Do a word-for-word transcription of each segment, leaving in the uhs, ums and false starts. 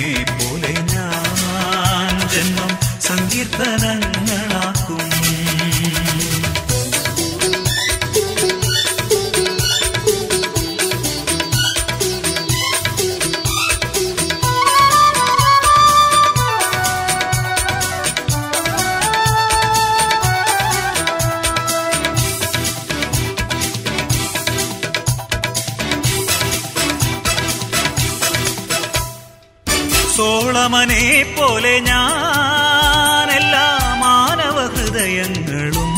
പോലെ ഞാൻ ജന്മം സങ്കീർത്തനങ്ങളാക്കും. സോളമനെ പോലെ ഞാൻ എല്ലാ മാനവ ഹൃദയങ്ങളും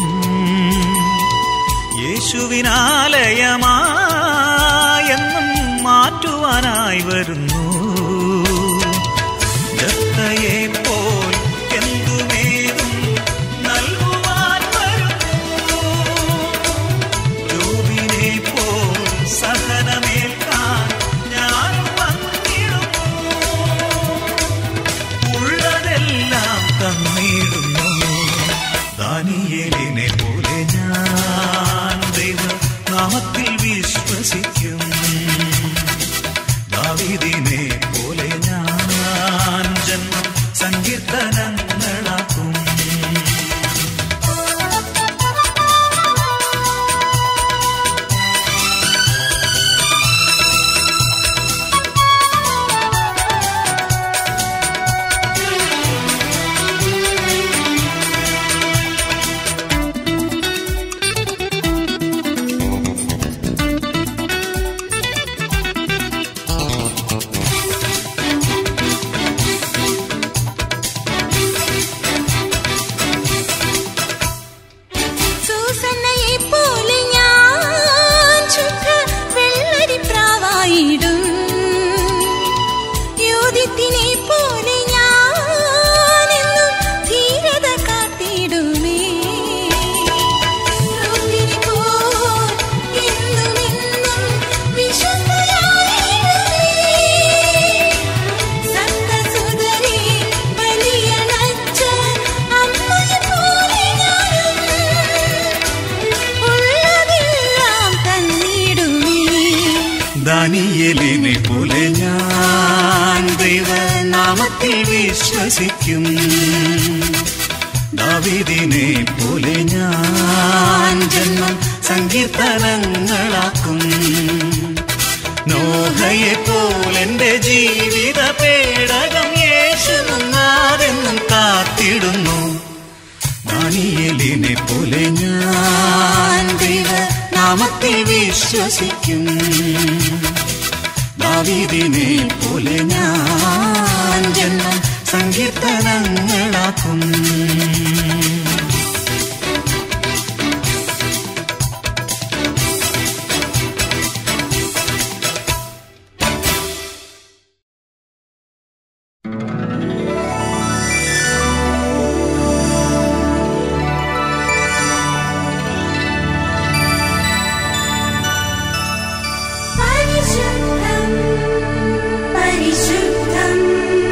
യേശുവിനാലയമായെന്നും മാറ്റുവാനായി വരുന്നു. ജത്തയെ പോൽ എന്തുമേതും നൽകുവാൻ വരുന്നു. ജോബിനെ പോൽ സഹനമേൽക്കാൻ ഞാൻ വന്നിടുന്നു. ഉള്ളതെല്ലാം തന്നിടുന്നു. ദാനിയേലിനെ പോലെ ഞാൻ ദൈവനാമത്തിൽ വിശ്വസിക്കും. ദാവീദിനെ പോലെ ഞാൻ ജന്മം സങ്കീർത്തനങ്ങളാക്കും. ദാനിയേലിനെ പോലെ ഞാൻ ദൈവനാമത്തിൽ വിശ്വസിക്കും. ദാവീദിനെ പോലെ ഞാൻ ജന്മം സങ്കീർത്തനങ്ങളാക്കും. നോഹയെ പോലെന്റെ ജീവിത പേടകം യേശു മുങ്ങാതെന്നും കാത്തിടുന്നു. ദാനിയേലിനെ പോലെ ഞാൻ ദൈവനാമത്തിൽ വിശ്വസിക്കും. ദാവീദിനെ പോലെ ഞാൻ ജന്മം സങ്കീർത്തനങ്ങളാക്കും. പരിശുദ്ധം പരിശുദ്ധം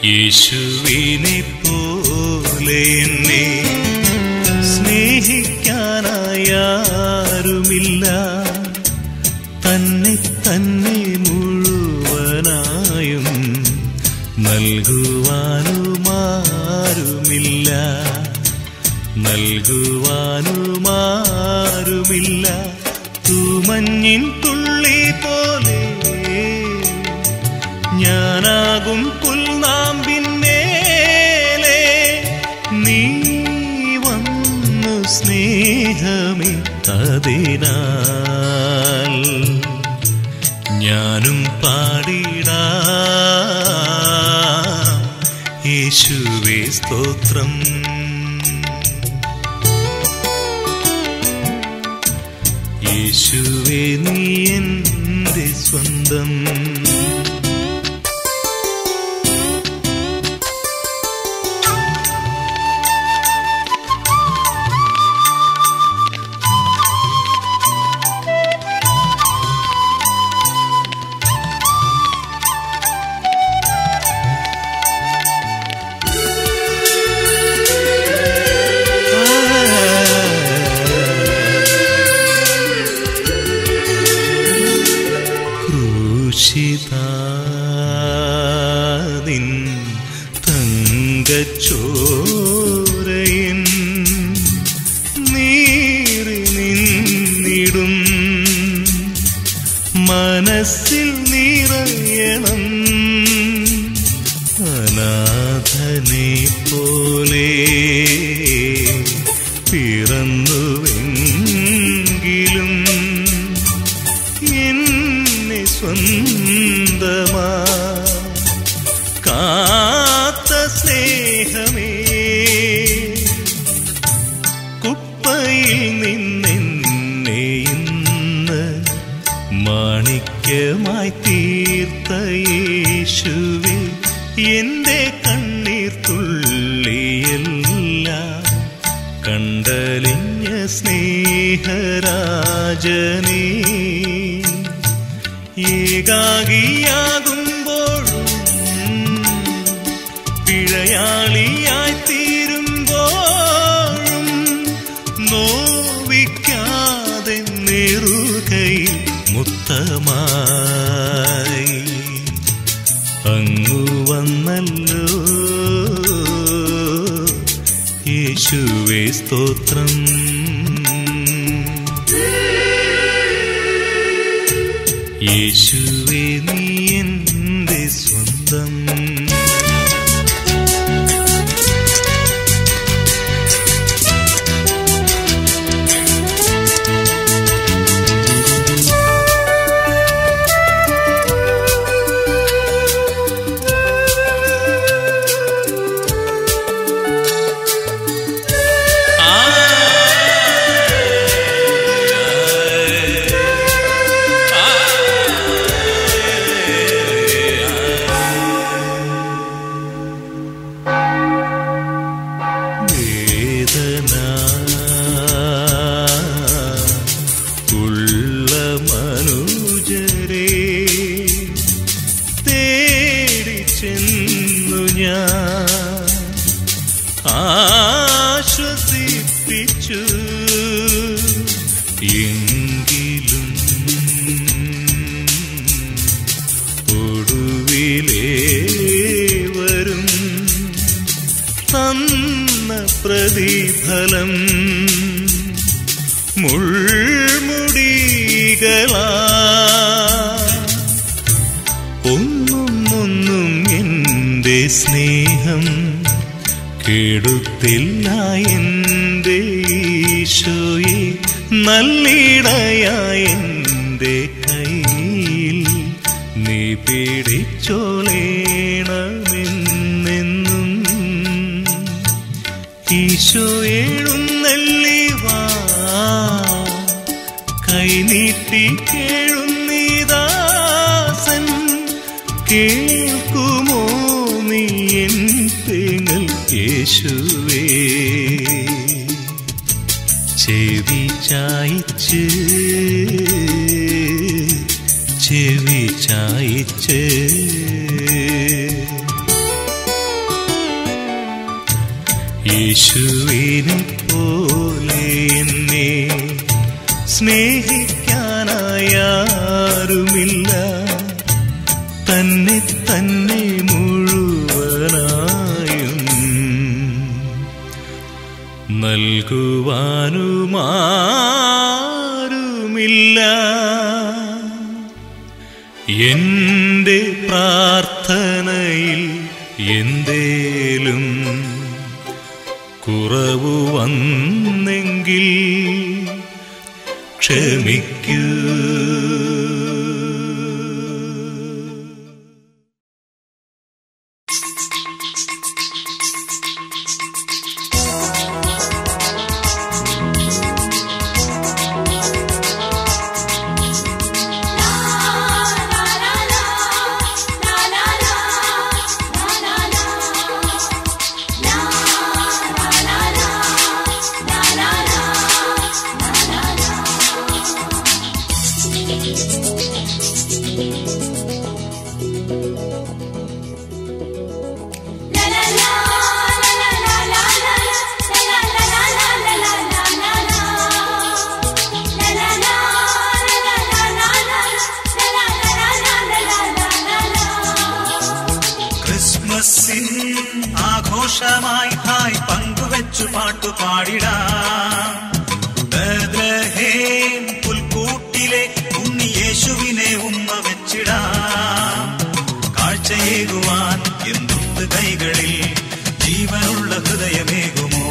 യേശുവിനെ പോലെ എന്നെ സ്നേഹിക്കാനായാരുമില്ല. തന്നെ തന്നെ മുഴുവനായും നൽകുവാനുമാരുമില്ല, നൽകുവാനുമാരുമില്ല. തൂമഞ്ഞിൻ തുള്ളി പോലെ ഞാനാകും പുൽനാമ്പിന്മേലെ, നീ വന്നു സ്നേഹമേ അതിനാൽ ഞാനും പാടിടാം യേശുവേ സ്തോത്രം. യേശുവേ നീ എൻ്റെ സ്വന്തം. ക്രൂശിതാനിൻ തങ്കച്ചോരയിൻ നീറി നിന്നിടും മനസ്സിൽ നിറയണം. അനാഥനെ പോലെ പിറന്നുവെങ്കിലും എന്നെ സ്വന്തമാ കാത്ത സ്നേഹമേ, കുപ്പയിൽ നിന്നെന്നെ ഇന്ന് മാണിക്യമായി തീർത്ത യേശുവേ, എൻ്റെ കണ്ണീർ തുള്ളിയെല്ലാം കണ്ടലിഞ്ഞ സ്നേഹരാജനേ, ഏകാകിയാകുമ്പോഴും പിഴയാളിയായി തീരുമ്പോഴും നോവിക്കാതെ നെറുകയിൽ മുത്തമായി അങ്ങു വന്നല്ലോ യേശുവേ സ്തോത്രം. യേശുവേ നീ എൻ്റെ സ്വന്തം. ഉള്ള മനുജരെ തേടി ചെന്നു ഞാൻ ആശ്വസിപ്പിച്ചു, എങ്കിലും ഒടുവിലേ വരും തന്ന പ്രതിഫലം മുൾമുടികളാ. ഒന്നും ഒന്നും എൻ്റെ സ്നേഹം കെടുത്തില്ല എൻ്റെ ഈശോയെ, നല്ലിടയായ എൻ്റെ കയ്യിൽ നീ പിടിച്ചോളേണമെന്നെന്നും. ഈശോ എഴുന്നള്ളി വാ, കൈനീട്ടി കേഴുന്നീദാസൻ, കേൾക്കുമോ നീ എൻ തേങ്ങൽ യേശുവേ. ചെവി ചായിച്ച് ചെവി ചായിച്ച് യേശുവിനെ പോലെ എന്നെ സ്നേഹിക്കാനായാരുമില്ല. തന്നെ തന്നെ മുഴുവനായും നൽകുവാനുമാരുമില്ല. എന്റെ പ്രാർത്ഥനയിൽ എന്തേലും കുറവു വന്നെങ്കിൽ ക്ഷമിക്കൂ. ആഘോഷമായി ഹായ് പങ്കുവെച്ചു പാട്ടുപാടിടാം. ബേത്ലഹേം പുൽക്കൂട്ടിലെ ഉണ്ണി യേശുവിനെ ഉമ്മ വെച്ചിടാം. കാഴ്ചയേകുവാൻ എന്തുണ്ട് കൈകളിൽ, ജീവനുള്ള ഹൃദയമേകുമോ?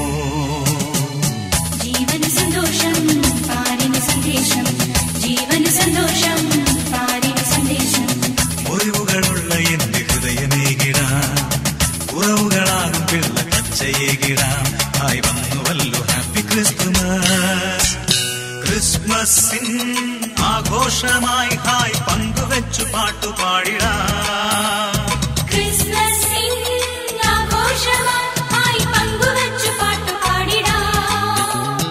ജീവന് സന്തോഷം പാരിന് സന്ദേശം, ജീവന് സന്തോഷം പാരിന് സന്ദേശം. മുറിവുകളുള്ള എന്റെ ഹൃദയമേകിടാം, ഉറവുകളാകും പിള്ള കച്ചയേകിടാം. ഹായ് വന്നുവല്ലോ ഹാപ്പി ക്രിസ്തുമസ്. ക്രിസ്മസിൻ ആഘോഷമായി ഹായ് പങ്കുവെച്ചു പാട്ടുപാടിടാം. ക്രിസ്മസിൻ ആഘോഷമായി പങ്കുവെച്ചു പാട്ടുപാടിടാം.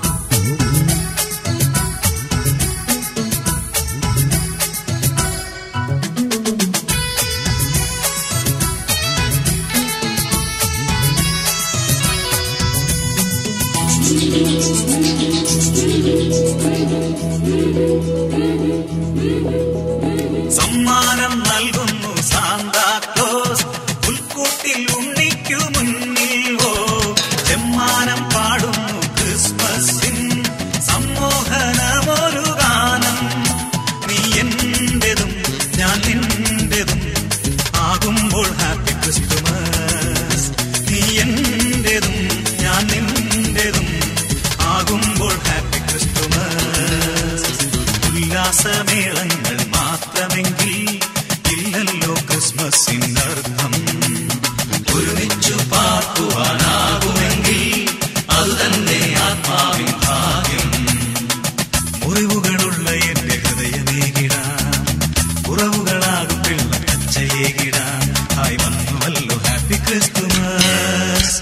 സമ്മാനം നൽകുന്നു സാന്താക്ലോസ് പുൽക്കൂട്ടിൽ ഉണ്ണിക്കു മുന്നിൽ. ഓ ചെമ്മാനം പാടുന്നു ക്രിസ്മസിൻ സമ്മോഹനമൊരു ഗാനം. നീ എന്റെതും ഞാൻ നിന്റെതും ആകുമ്പോൾ ഹാപ്പി ക്രിസ്തുമസ്. നീ എന്റെതും ഞാൻ നിന്റെതും ആകുമ്പോൾ ഹാപ്പി ക്രിസ്തുമസ്. ഉല്ലാസമേളങ്ങൾ മാത്രമെങ്കിൽ ഇല്ലല്ലോ ക്രിസ്മസിനർത്ഥം. ഒരുമിച്ചു പാർക്കുവാനാകുമെങ്കിൽ അതുതന്നെ ആത്മാവിൻ ഭാഗ്യം. മുറിവുകളുള്ള എന്റെ ഹൃദയമേകിടാം, ഉറവുകളാകും പിള്ള കച്ചയേകിടാം. ഹായ് വന്നുവല്ലോ ഹാപ്പി ക്രിസ്തുമസ്.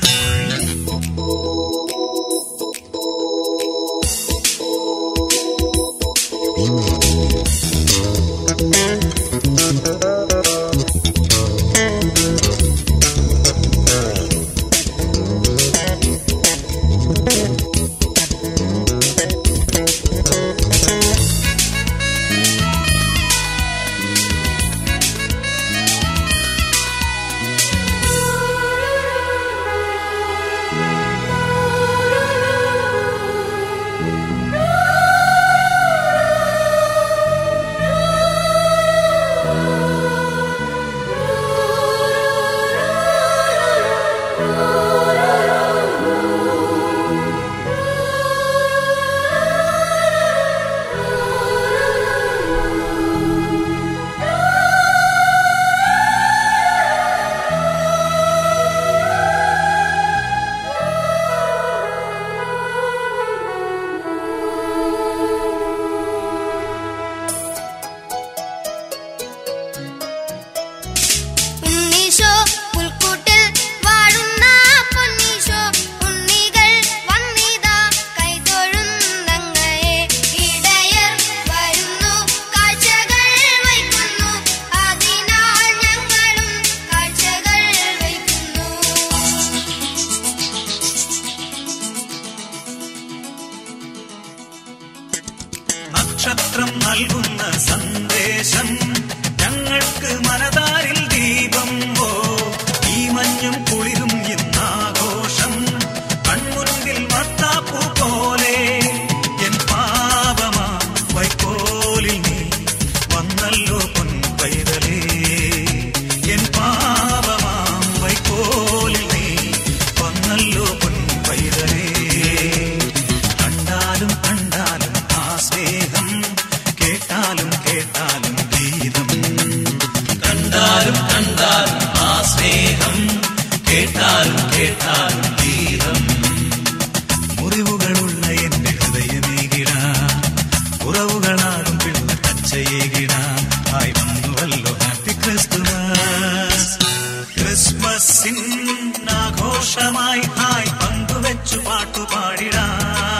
മനതാരിൽ ദീപം ഓ ഈ മഞ്ഞും കുളിരും ഇന്നാഘോഷം കൺമുൻപിൽ മത്താപ്പൂ പോലെ എൻ പാപമാ വൈക്കോലിൽ നീ വന്നല്ലോ പൊൻപൈതലേ എൻ പാപമാം വൈക്കോലിൽ നീ വന്നല്ലോ പൊൻപൈതലേ കണ്ടാലും കണ്ടാലും ആ സ്നേഹം കേട്ടാലും കേട്ടാലും ഗീതം കണ്ടാലും കണ്ടാലും ആ സ്നേഹം കേട്ടാലും കേട്ടാലും ഗീതം മുറിവുകളുള്ള എന്റെ ഹൃദയമേകിടാം കുറവുകളാകും പിള്ള കച്ചയേകിടാം ആയി വന്നുവല്ലോ ഹാപ്പി ക്രിസ്തുമസ് ക്രിസ്മസിൻ ആഘോഷമായി ഹായ് പങ്കുവെച്ചു പാട്ടുപാടിടാം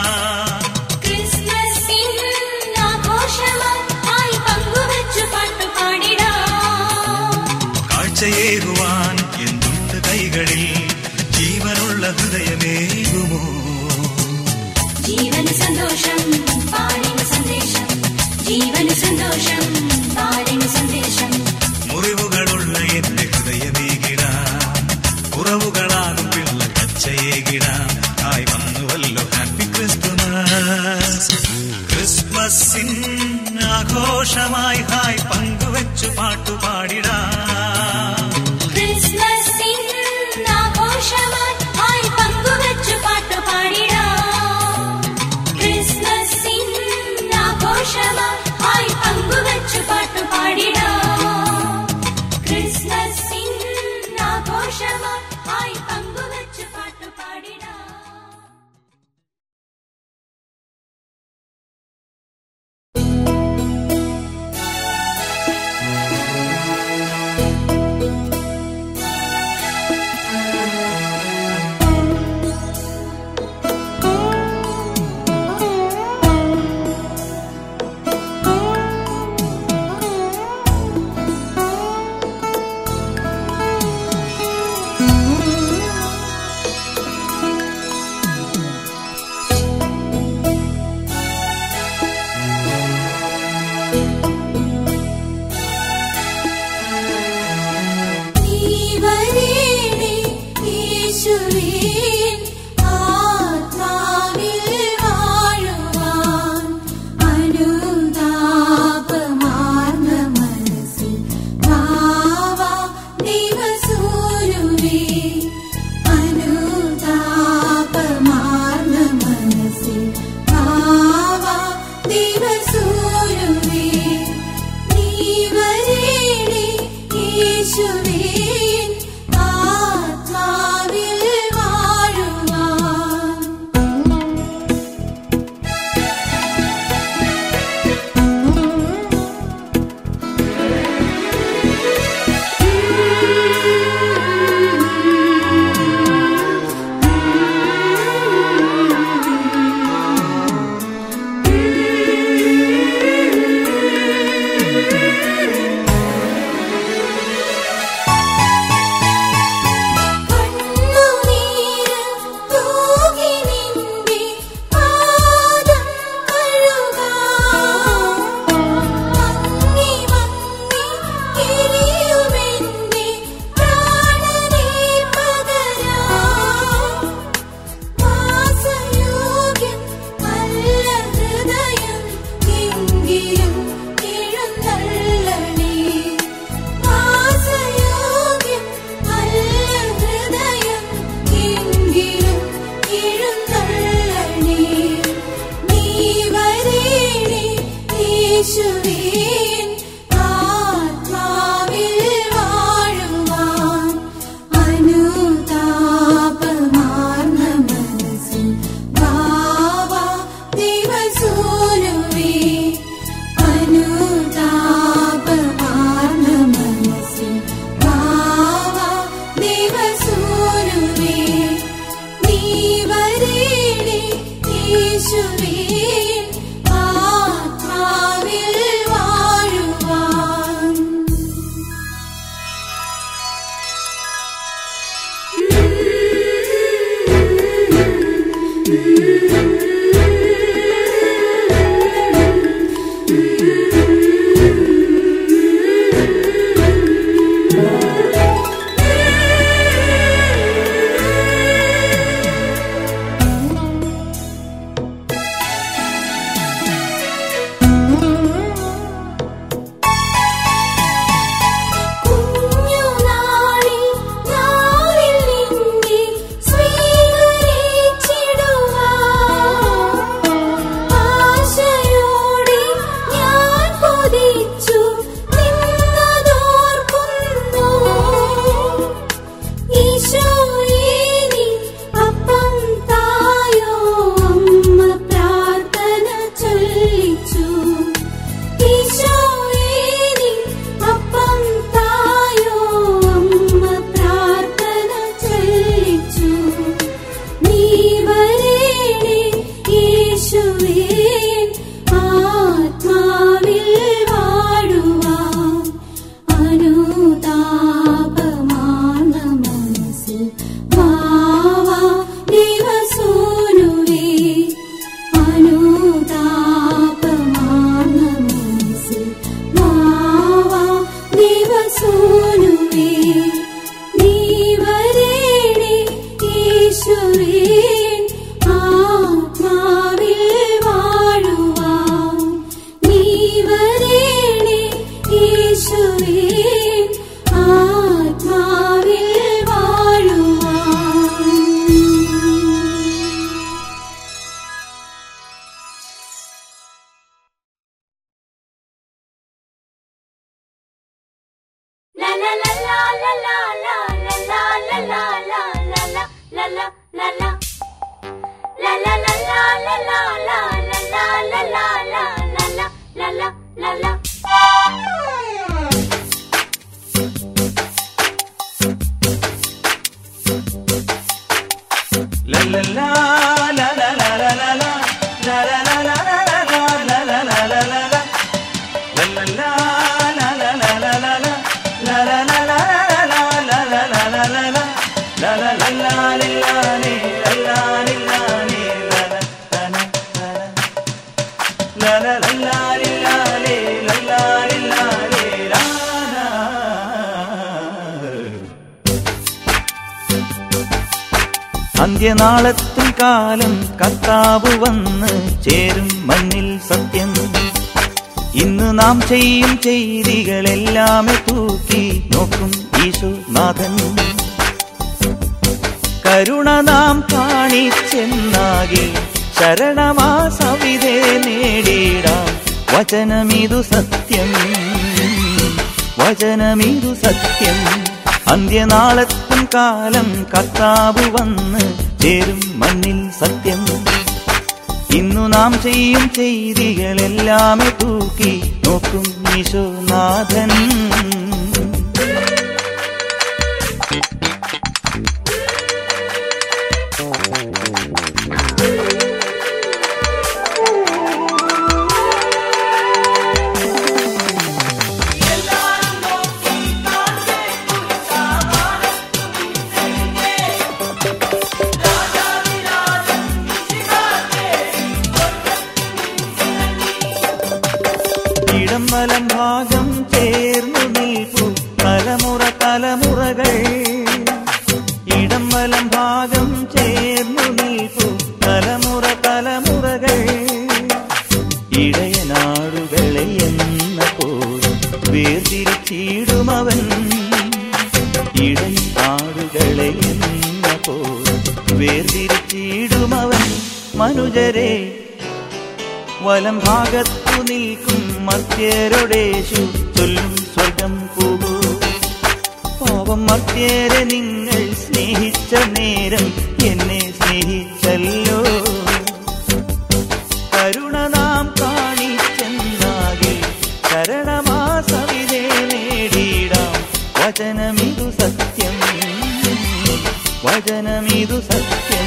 കാഴ്ചയേകുവാൻ എന്തുണ്ട് കൈകളിൽ ജീവനുള്ള ഹൃദയമേകുമോ ജീവന് സന്തോഷം പാടിന് സന്ദേശം ജീവന് സന്തോഷം പാടിന് സന്ദേശം മുറിവുകളുള്ള എന്റെ ഹൃദയമേകിടാം കുറവുകളാകും പിള്ള കച്ചയേകിടാം ആയി വന്നുവല്ലോ ഹാപ്പി ക്രിസ്തുമസ് ക്രിസ്മസിൻ ആഘോഷമായി ഹായ് പങ്കുവെച്ചു പാട്ടുപാടിടാം അന്ത്യനാളത്തും കാലം കർത്താവ് വന്ന് ചേരും മണ്ണിൽ സത്യം. ഇന്ന് നാം ചെയ്യും ചെയ്തികളെല്ലാമേ തൂക്കി നോക്കും ഈശോനാഥൻ. കരുണ നാം കാണിച്ചെന്നാകെ ശരണമാ സവിധേ നേടിടാം. വചനമിതു സത്യം, വചനമിതു സത്യം. അന്ത്യനാളത്തും കാലം കർത്താവ് വന്ന് ചേരും മണ്ണിൽ സത്യം. ഇന്നു നാം ചെയ്യും ചെയ്തികളെല്ലാമേ തൂക്കി നോക്കും ഈശോനാഥൻ. ഇടംവലം ഭാഗം ചേർന്നു നിൽപ്പു തലമുറ തലമുറകൾ. ഇടംവലം ഭാഗം ചേർന്നു നിൽപ്പു തലമുറ തലമുറകൾ. ഇടയനാടുകളെ എന്നപ്പോൾ വേർതിരിച്ചിടുമവൻ. ഇടയനാടുകളെ എന്നപ്പോൾ വേർതിരിച്ചിടുമവൻ. മനുജരെ വലം ഭാഗത്തു നിൽക്കും മർത്യരോടേശു ചൊല്ലും സ്വർഗം പോകൂ. പാവം മർത്യരെ നിങ്ങൾ സ്നേഹിച്ച നേരം എന്നെ സ്നേഹിച്ചല്ലോ. കരുണ നാം കാണിച്ചെന്നാകെ ശരണമാ സവിധേ നേടിടാം. വചനമിതു സത്യം, വചനമിതു സത്യം.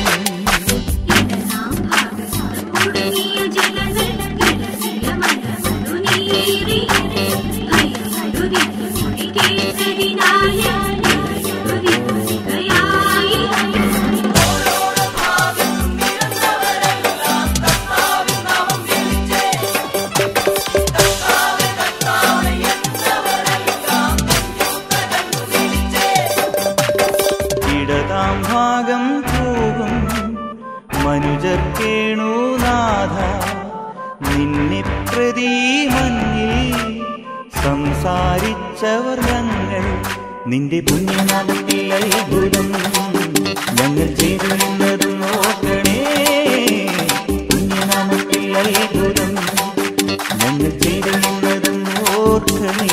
ഇടതാം ഭാഗം പോകും മനുജർ കേണുനാഥ. നിന്നെ പ്രതി മഞ്ഞിൽ സംസാരിച്ചവർ ഞങ്ങൾ. നിന്റെ പുണ്യനാമത്തിൽ അത്ഭുതം ഞങ്ങൾ ചെയ്തിരുന്നത് നോക്കണേ. പുണ്യനാമത്തിൽ അത്ഭുതം ഞങ്ങൾ ചെയ്തിരുന്നത് നോക്കണേ.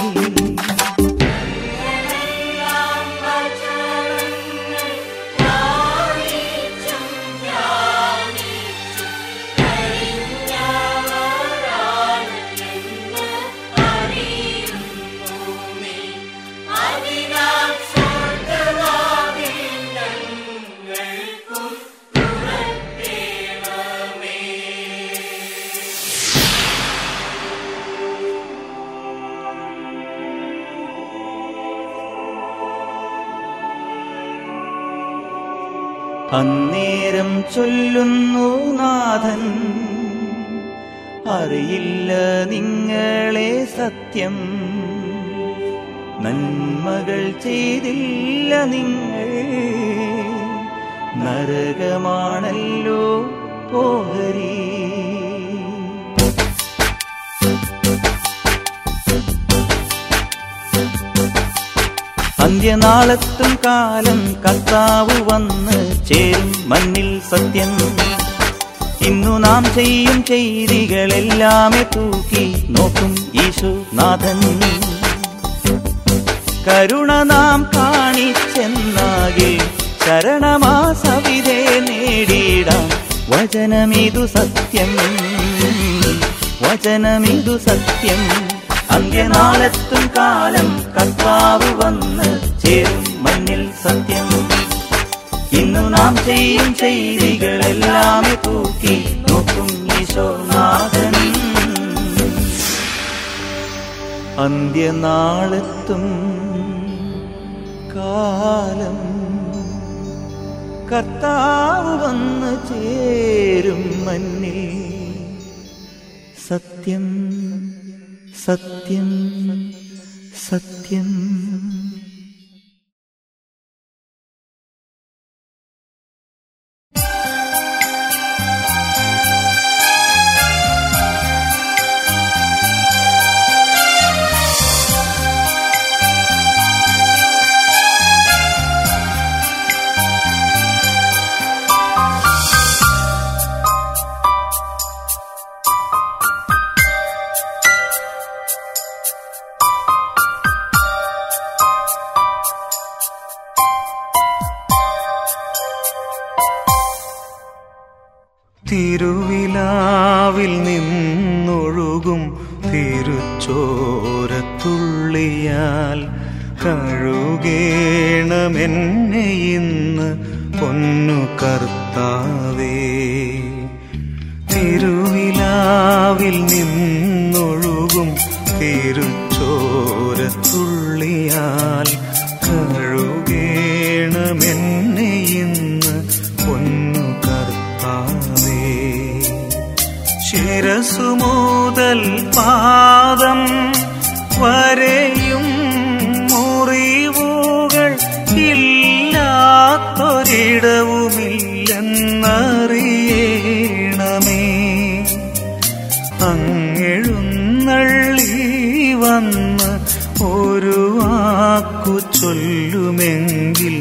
അന്നേരം ചൊല്ലുന്നു നാഥൻ, അറിയില്ല നിങ്ങളെ സത്യം. നന്മകൾ ചെയ്തില്ല നിങ്ങൾ, നരകമാണല്ലോ ഓഹരി. അന്ത്യനാളത്തും കാലം കർത്താവ് വന്ന് ചേരും മണ്ണിൽ സത്യം. ഇന്നു നാം ചെയ്യും ചെയ്തികളെല്ലാമേ തൂക്കി നോക്കും ഈശോനാഥൻ. കരുണ നാം കാണിച്ചെന്നാകെ ശരണമാ സവിധേ നേടിയിടാം. വചനമിതു സത്യം, വചനമിതു സത്യം. അന്ത്യനാളെത്തും കാലം കർത്താവ് വന്ന് ചേരും മണ്ണിൽ സത്യം. ഇന്നു നാം ചെയ്യും ചെയ്തികളെല്ലാം തൂക്കി നോക്കും ഈശോനാഥൻ. അന്ത്യനാളെത്തും കാലം കർത്താവ് വന്ന് ചേരും മണ്ണിൽ സത്യം, സത്യം, സത്യം. തിരുവിലാവിൽ നിന്നൊഴുകും തിരുച്ചോരത്തുള്ളിയാൽ കഴുകേണമെന്നെ ഇന്ന് പൊന്നു കർത്താവേ. തിരുവിലാവിൽ നിന്നൊഴുകും തിരുച്ചോരത്തുള്ളിയാൽ കഴുകേണമെന്നെ ഇന്ന് പൊന്നു കർത്താവേ. ശിരസു മുതൽ പാദം വരെയും മുറിവുകൾ ഇല്ലാത്തൊരിടവുമില്ലെന്നറിയണമേ. അങ്ങെഴുന്നള്ളി വന്ന് ഒരു വാക്കു ചൊല്ലുമെങ്കിൽ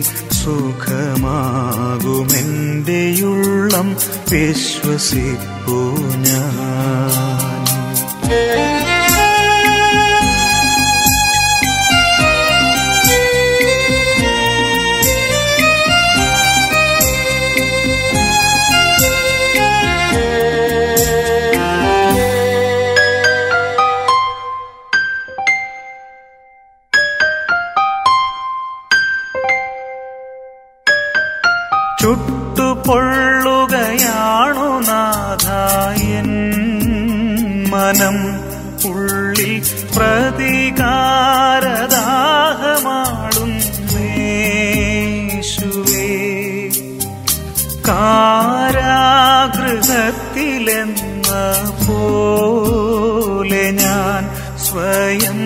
സുഖമാകുമെന്റെയുള്ളം വിശ്വസിപ്പൂ ഞാൻ. ചുട്ടുപൊള്ളുകയാണു നാഥായൻ മനം, ഉള്ളിൽ പ്രതികാരദാഹമാളുന്നേശുവേ. കാരാഗൃഹത്തിലെന്ന പോലെ ഞാൻ സ്വയം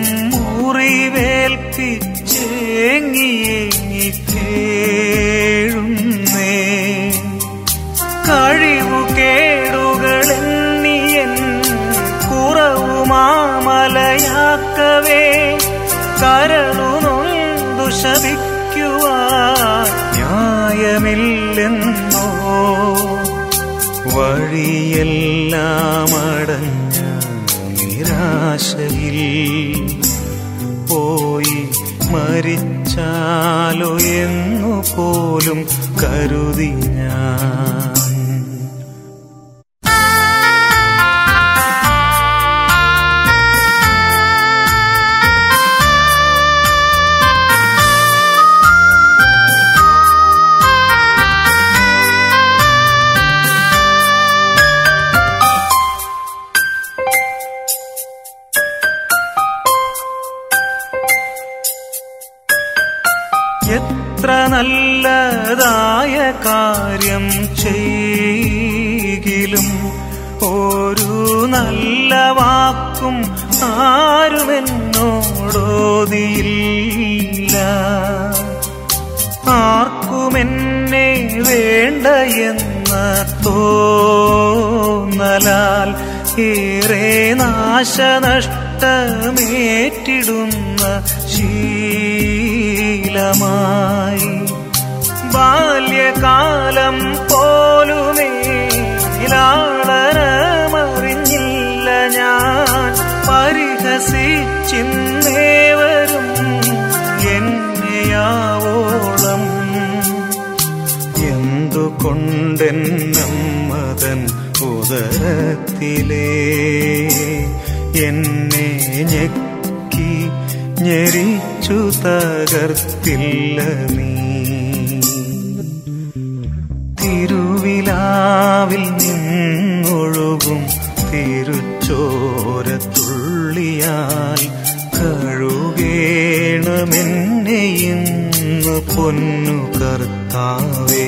മുറിവേൽപ്പിച്ചേങ്ങിയേങ്ങിക്കേഴുന്നേ. കഴിവു കേടുകളെന്നിയൻ കുറവുമാമലയാക്കവേ. കരളു നൊന്തു ശപിക്കുവാൻ ന്യായമില്ലെന്നോ. വഴിയെല്ലാം അടഞ്ഞ നിരാശയിൽ പോയി മരിച്ചാലോ എന്നു പോലും കരുതി ഞാൻ. എത്ര നല്ലതായ കാര്യം ചെയ്യിലും ഒരു നല്ല വാക്കും ആരുമെന്നോടോതിയില്ല. ആർക്കുമെന്നെ വേണ്ട എന്ന തോന്നലാൽ ഏറെ നാശനഷ്ടമേറ്റിടുന്ന ശീലമായി ബാല്യകാലം പോലുമേ ലാളനമറിഞ്ഞില്ല ഞാൻ. പരിഹസിച്ചിന്നേവരും എന്നമ്മതൻ ഉദരത്തിലേ എന്നെ ഞെക്കി ഞെരിച്ചു തകർത്തില്ല നീ. തിരുവിലാവിൽ നിന്നൊഴുകും തിരുച്ചോരത്തുള്ളിയാൽ കഴുകേണമെന്നെ ഇന്ന് പൊന്നു കർത്താവേ.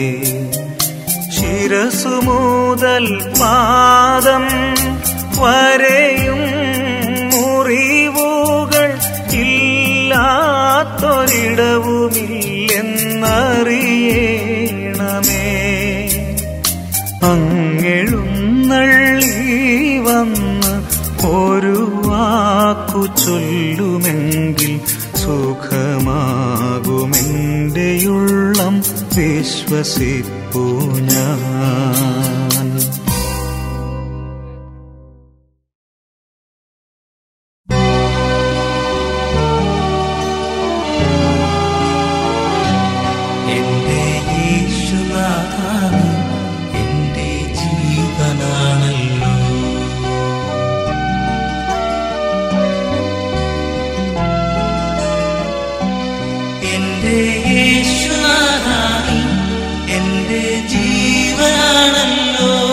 ശിരസു മുതൽ പാദം വരെയും മുറിവുകൾ ഇല്ലാത്തൊരിടവുമില്ലെന്നറിയണമേ. അങ്ങെഴുന്നള്ളി വന്ന് ഒരു വാക്കു ചൊല്ലുമെങ്കിൽ സുഖമാകുമെന്റെയുള്ളം വിശ്വസിപ്പു ഞാൻ. എന്റെ യേശുനാഥ എന്റെ ജീവനാണല്ലോ. എന്റെ യേശുനാഥ എന്റെ ജീവനാണല്ലോ.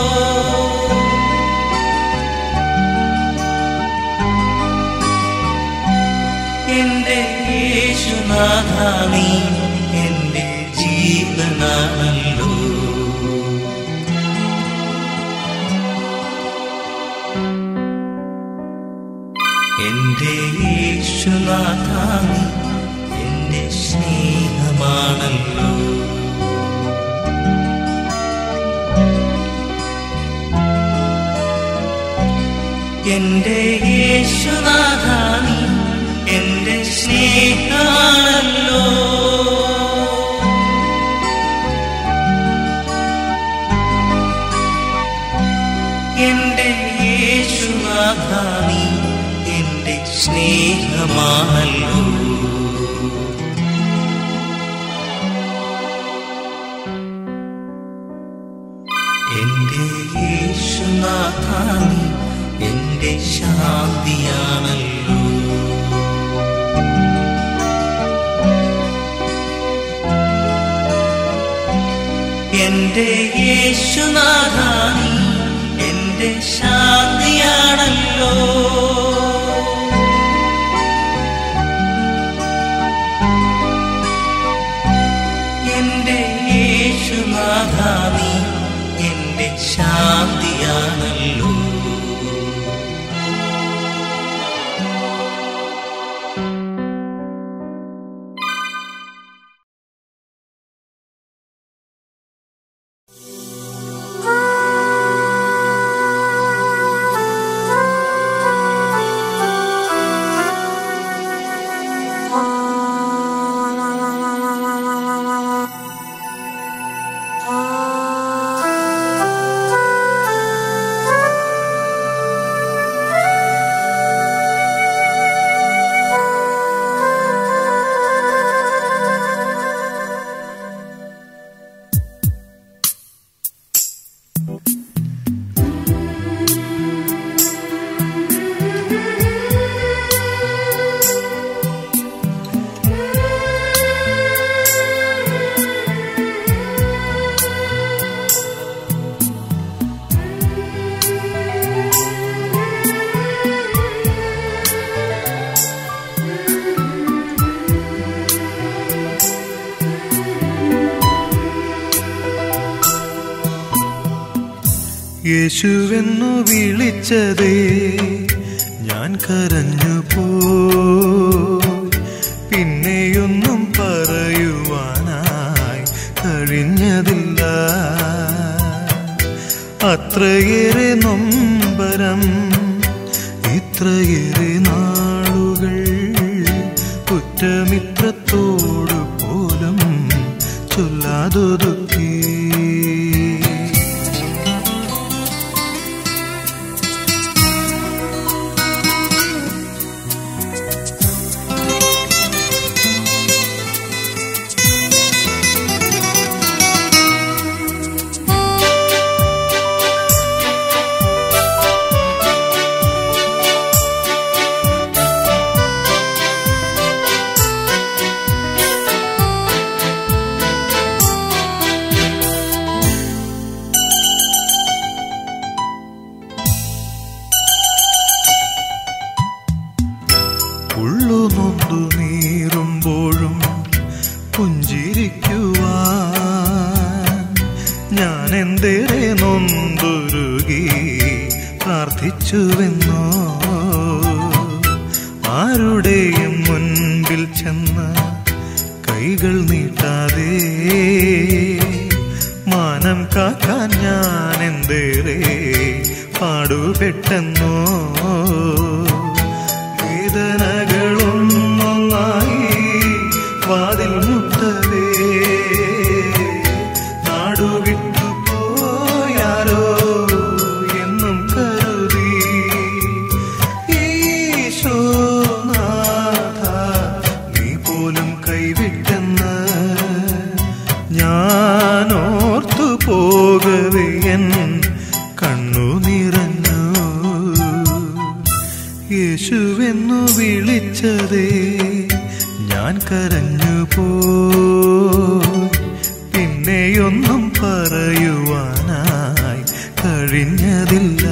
എന്റെ യേശുനാഥ എന്റെ ജീവനാണല്ലോ. എന്റെ യേശുനാഥ എന്റെ സ്നേഹമാണല്ലോ. എന്റെ യേശുനാഥ എന്റെ സ്നേഹമാണല്ലോ. എന്റെ യേശുനാഥ എന്റെ സ്നേഹമാണല്ലോ. എന്റെ യേശുനാഥ എന്റെ ശാന്തിയാണല്ലോ. എന്റെ യേശുനാഥ എന്റെ ശാന്തിയാണല്ലോ. എന്റെ യേശുനാഥ എന്റെ ശാന്തിയാണല്ലോ. യേശുവെന്നു വിളിച്ചതേ ഞാൻ കരഞ്ഞു പോയി. പിന്നെയൊന്നും പറയുവാനായി കഴിഞ്ഞതില്ല. അത്രയേറെ നൊമ്പരം ഇത്രയേറെ നാളുകൾ കുറ്റമിത്രത്തോടു പോലും ചൊല്ലാതൊതുക്കി. യേശുവെന്നോ ആരുടെയും മുൻപിൽ ചെന്ന് കൈകൾ നീട്ടാതെ മാനം കാക്കാൻ ഞാൻ എന്തേറെ പാടുപെട്ടെന്നോ വേദനകളൊന്നൊന്നായി വാതിൽ മുട്ടവേ നാടുവിട്ടു പോയാരോ എന്നും കരുതി ഈശോനാഥ നീ പോലും കൈവിട്ടെന്ന് ഞാനോർത്തു പോകവേ എൻ കണ്ണു നിറഞ്ഞു. യേശുവെന്നു വിളിച്ചതേ ഞാൻ കരഞ്ഞു പോയി, പിന്നെയൊന്നും പറയുവാനായി കഴിഞ്ഞതില്ല.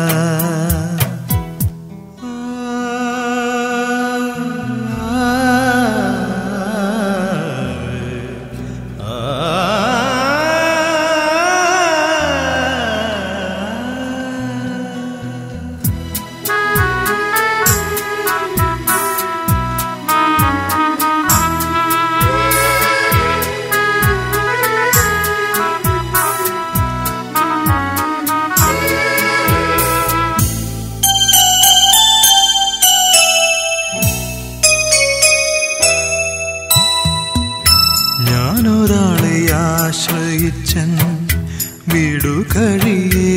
ഞാനൊരാളെ ആശ്രയിച്ചൻ വീടു കഴിയേ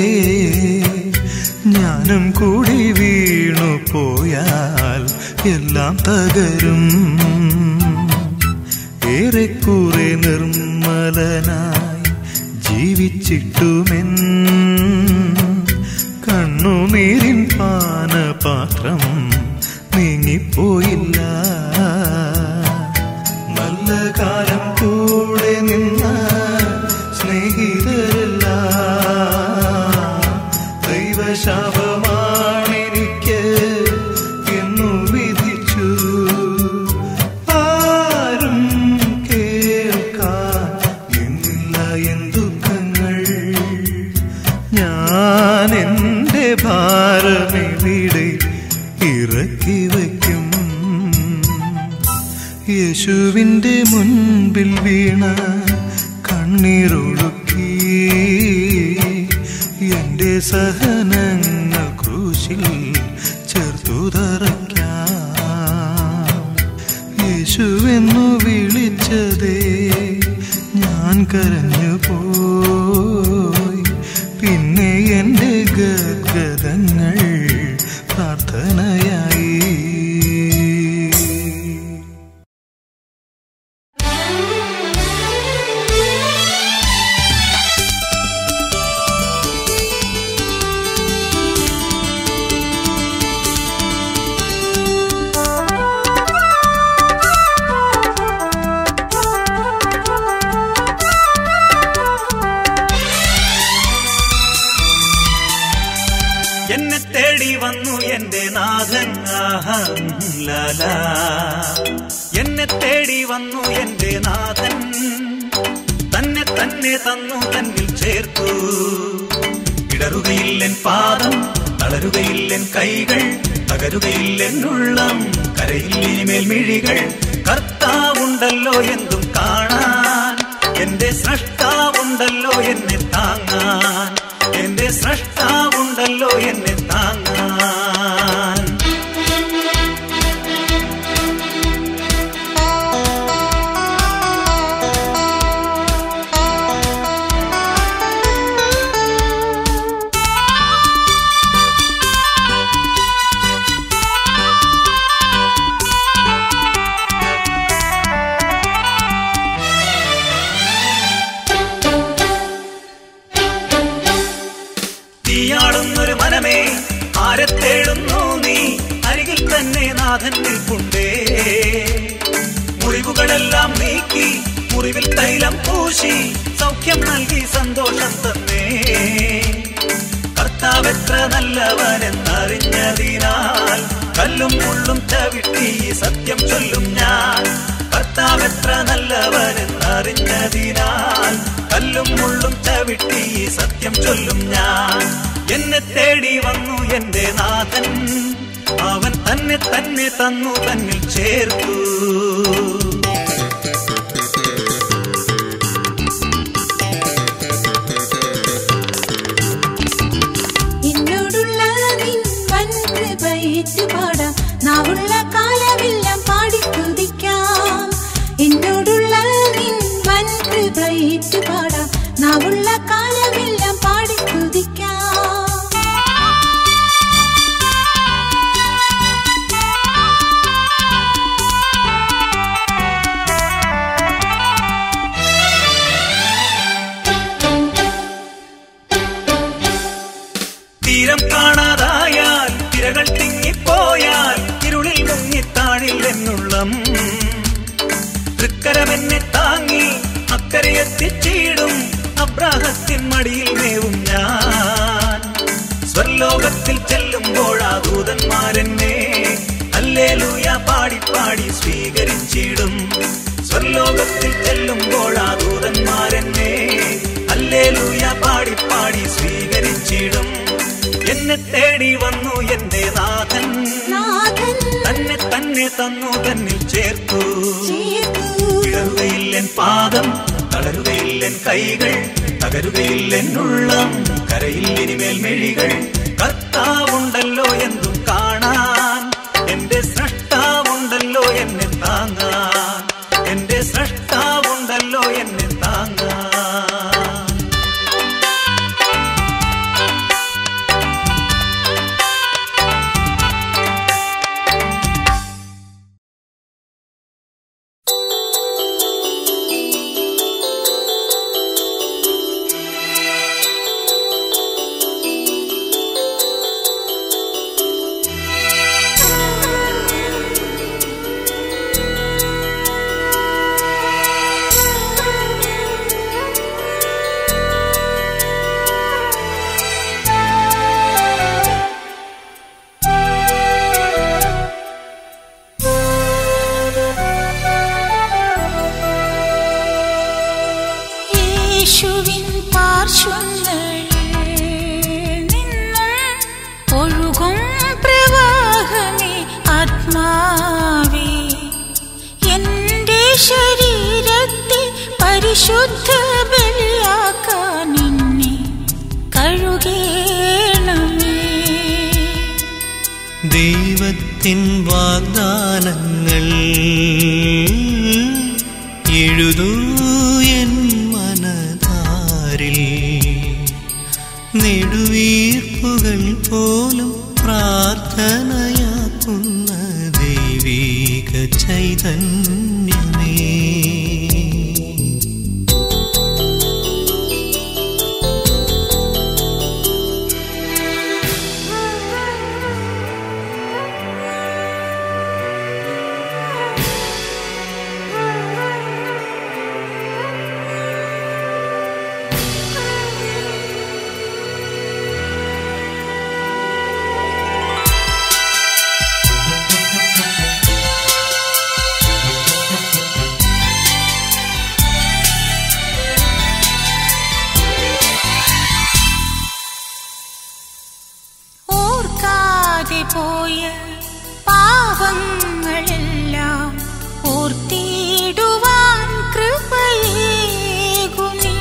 ഞാനും കൂടി വീണു പോയാൽ എല്ലാം തകരും. ഏറെക്കുറെ നിർമ്മലനായി ജീവിച്ചിട്ടുമെൻ കണ്ണുനീരിൻ പാനപാത്രം നീങ്ങിപ്പോയില്ല. നല്ല കാലം കൂടെ നിന്ന സ്നേഹിതരല്ല ദൈവശാപമാണെനിക്ക് എന്നു വിധിച്ചു. ആരും കേൾക്കാൻ എന്നില്ല എൻ ദുഃഖങ്ങൾ, ഞാൻ എൻ്റെ ഭാരമെവിടെ ഇറക്കി വയ്ക്കും. യേശുവിൻ്റെ മുൻപിൽ വീണ കണ്ണീരൊഴുക്കി എൻ്റെ സഹനങ്ങൾ ക്രൂശിൽ ചേർത്തു തറയ്ക്കാം. യേശുവെന്നു വിളിച്ചതേ ഞാൻ കരഞ്ഞു പോയി, പിന്നെ എൻ്റെ ഗദ്ഗതങ്ങൾ പ്രാർത്ഥനയായി. എന്നെ തേടി വന്നു എന്റെ നാഥൻ, ലാല എന്നെ തേടി വന്നു എന്റെ നാഥൻ, തന്നെ തന്നെ തന്നു തന്നിൽ ചേർത്തു. ഇടറുകയില്ലെൻ പാദം, തളരുകയില്ലെൻ കൈകൾ, തകരുകയില്ലെൻ ഉള്ളം, കരയില്ലിനിമേൽ മിഴികൾ. കർത്താവുണ്ടല്ലോ എന്തും കാണാൻ, എന്റെ സ്രഷ്ടാവുണ്ടല്ലോ എന്നെ താങ്ങാൻ, എന്റെ സ്രഷ്ടാവുണ്ടല്ലോ എന്നെ താങ്ങാൻ. തീയാടുന്നൊരു മനമേ ആരെ തേടുന്നു നീ, അരികിൽ തന്നെ നാഥൻ നിൽപ്പുണ്ടേ. മുറിവുകളെല്ലാം നീക്കി മുറിവിൽ തൈലം പൂശി സൗഖ്യം നൽകി സന്തോഷം തന്നേ. കർത്താവെത്ര നല്ലവനെന്നറിഞ്ഞതിനാൽ കല്ലും മുള്ളും ചവിട്ടി സത്യം ചൊല്ലും ഞാൻ. കർത്താവെത്ര നല്ലവനെന്നറിഞ്ഞതിനാൽ കല്ലും മുള്ളും ചവിട്ടി സത്യം ചൊല്ലും ഞാൻ. എന്നെ തേടി വന്നു എന്റെ നാഥൻ. അവൻ തന്നെ തന്നെ തന്നു തന്നിൽ ചേർത്തു. എന്നോടുള്ള നിൻ വൻ കൃപയേറ്റു പാടാം, നാവുള്ള കാലമെല്ലാം പാടി തുതിക്കാം. എന്നോടുള്ള നിൻ വൻ കൃപയേറ്റു പാടാം, നാവുള്ള കാലമെല്ലാം പാടി തുതിക്കാം. തീരം കാണാതായാൽ, തിരകൾ തിങ്ങിപ്പോയാൽ, ഇരുളിൽ മുങ്ങിത്താണിൽ എന്നുള്ളം. തൃക്കരമെന്നെ താങ്ങി അക്കരയെത്തിച്ചീടും, അബ്രാഹത്തിൻ മടിയിൽ മേവും ഞാൻ. സ്വർലോകത്തിൽ ചെല്ലുമ്പോഴാ ദൂതന്മാരെന്നെ ഹല്ലേലൂയ പാടി പാടി സ്വീകരിച്ചിടും. സ്വർലോകത്തിൽ ചെല്ലുമ്പോഴാ ദൂതന്മാരെന്നെ ഹല്ലേലൂയ പാടി പാടി സ്വീകരിച്ചിടും. എന്നെ തേടി വന്നു എന്റെ നാഥൻ, തന്നെ തന്നെ തന്നു തന്നിൽ ചേർത്തു. ഇടറുകയില്ലെൻ പാദം, തളരുകയില്ലെൻ കൈകൾ, തകരുകയില്ലെൻ ഉള്ളം, കരയിൽ ഇനിമേൽ മെഴികൾ. കർത്താവുണ്ടല്ലോ എന്തും കാണാൻ, എന്റെ സ്രഷ്ടാവുണ്ടല്ലോ എന്നെ താങ്ങാൻ, എന്റെ സ്രഷ്ടാവുണ്ടല്ലോ എന്നെ താങ്ങാൻ. യേശുവിൻ പാർശ്വങ്ങളിൽ നിന്നും ഒഴുകും പ്രവാഹമേ ആത്മാവേ, എന്റെ ശരീരത്തെ പരിശുദ്ധ ബലിയാക്കാൻ നിന്നെ കഴുകേണമേ. ദൈവത്തിൻ വാഗ്ദാനങ്ങൾ എഴുതൂ എൻ മനതാരിൽ, നെടുവീർപ്പുകൾ പോലും പ്രാർത്ഥനയാക്കുന്ന ദൈവീക ചൈതന്യമേ. പോയ പാവങ്ങളെല്ലാം ഓർത്തിടുവാൻ കൃപയേകുമേ.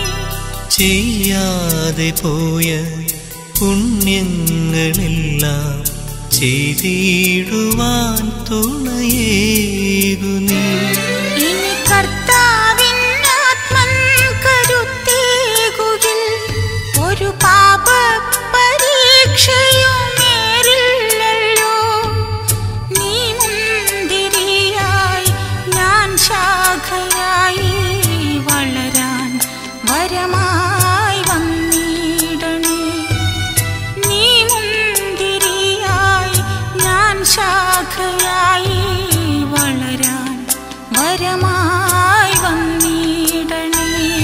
ചെയ്യാതെ പോയ പുണ്യങ്ങളെല്ലാം ചെയ്തിടുവാൻ തുണയേകുമേ. ഇനി കർത്താവിൻ ആത്മൻ കരുത്തേകുകിൽ ഒരു പാപ പരീക്ഷയും നേരില്ലല്ലോ. നീ മുന്തിരിയായി ഞാൻ ശാഖയായി വളരാൻ വരമായി വന്നിടണേ. നീ മുന്തിരിയായി ഞാൻ ശാഖയായി വളരാൻ വരമായി വന്നിടണേ.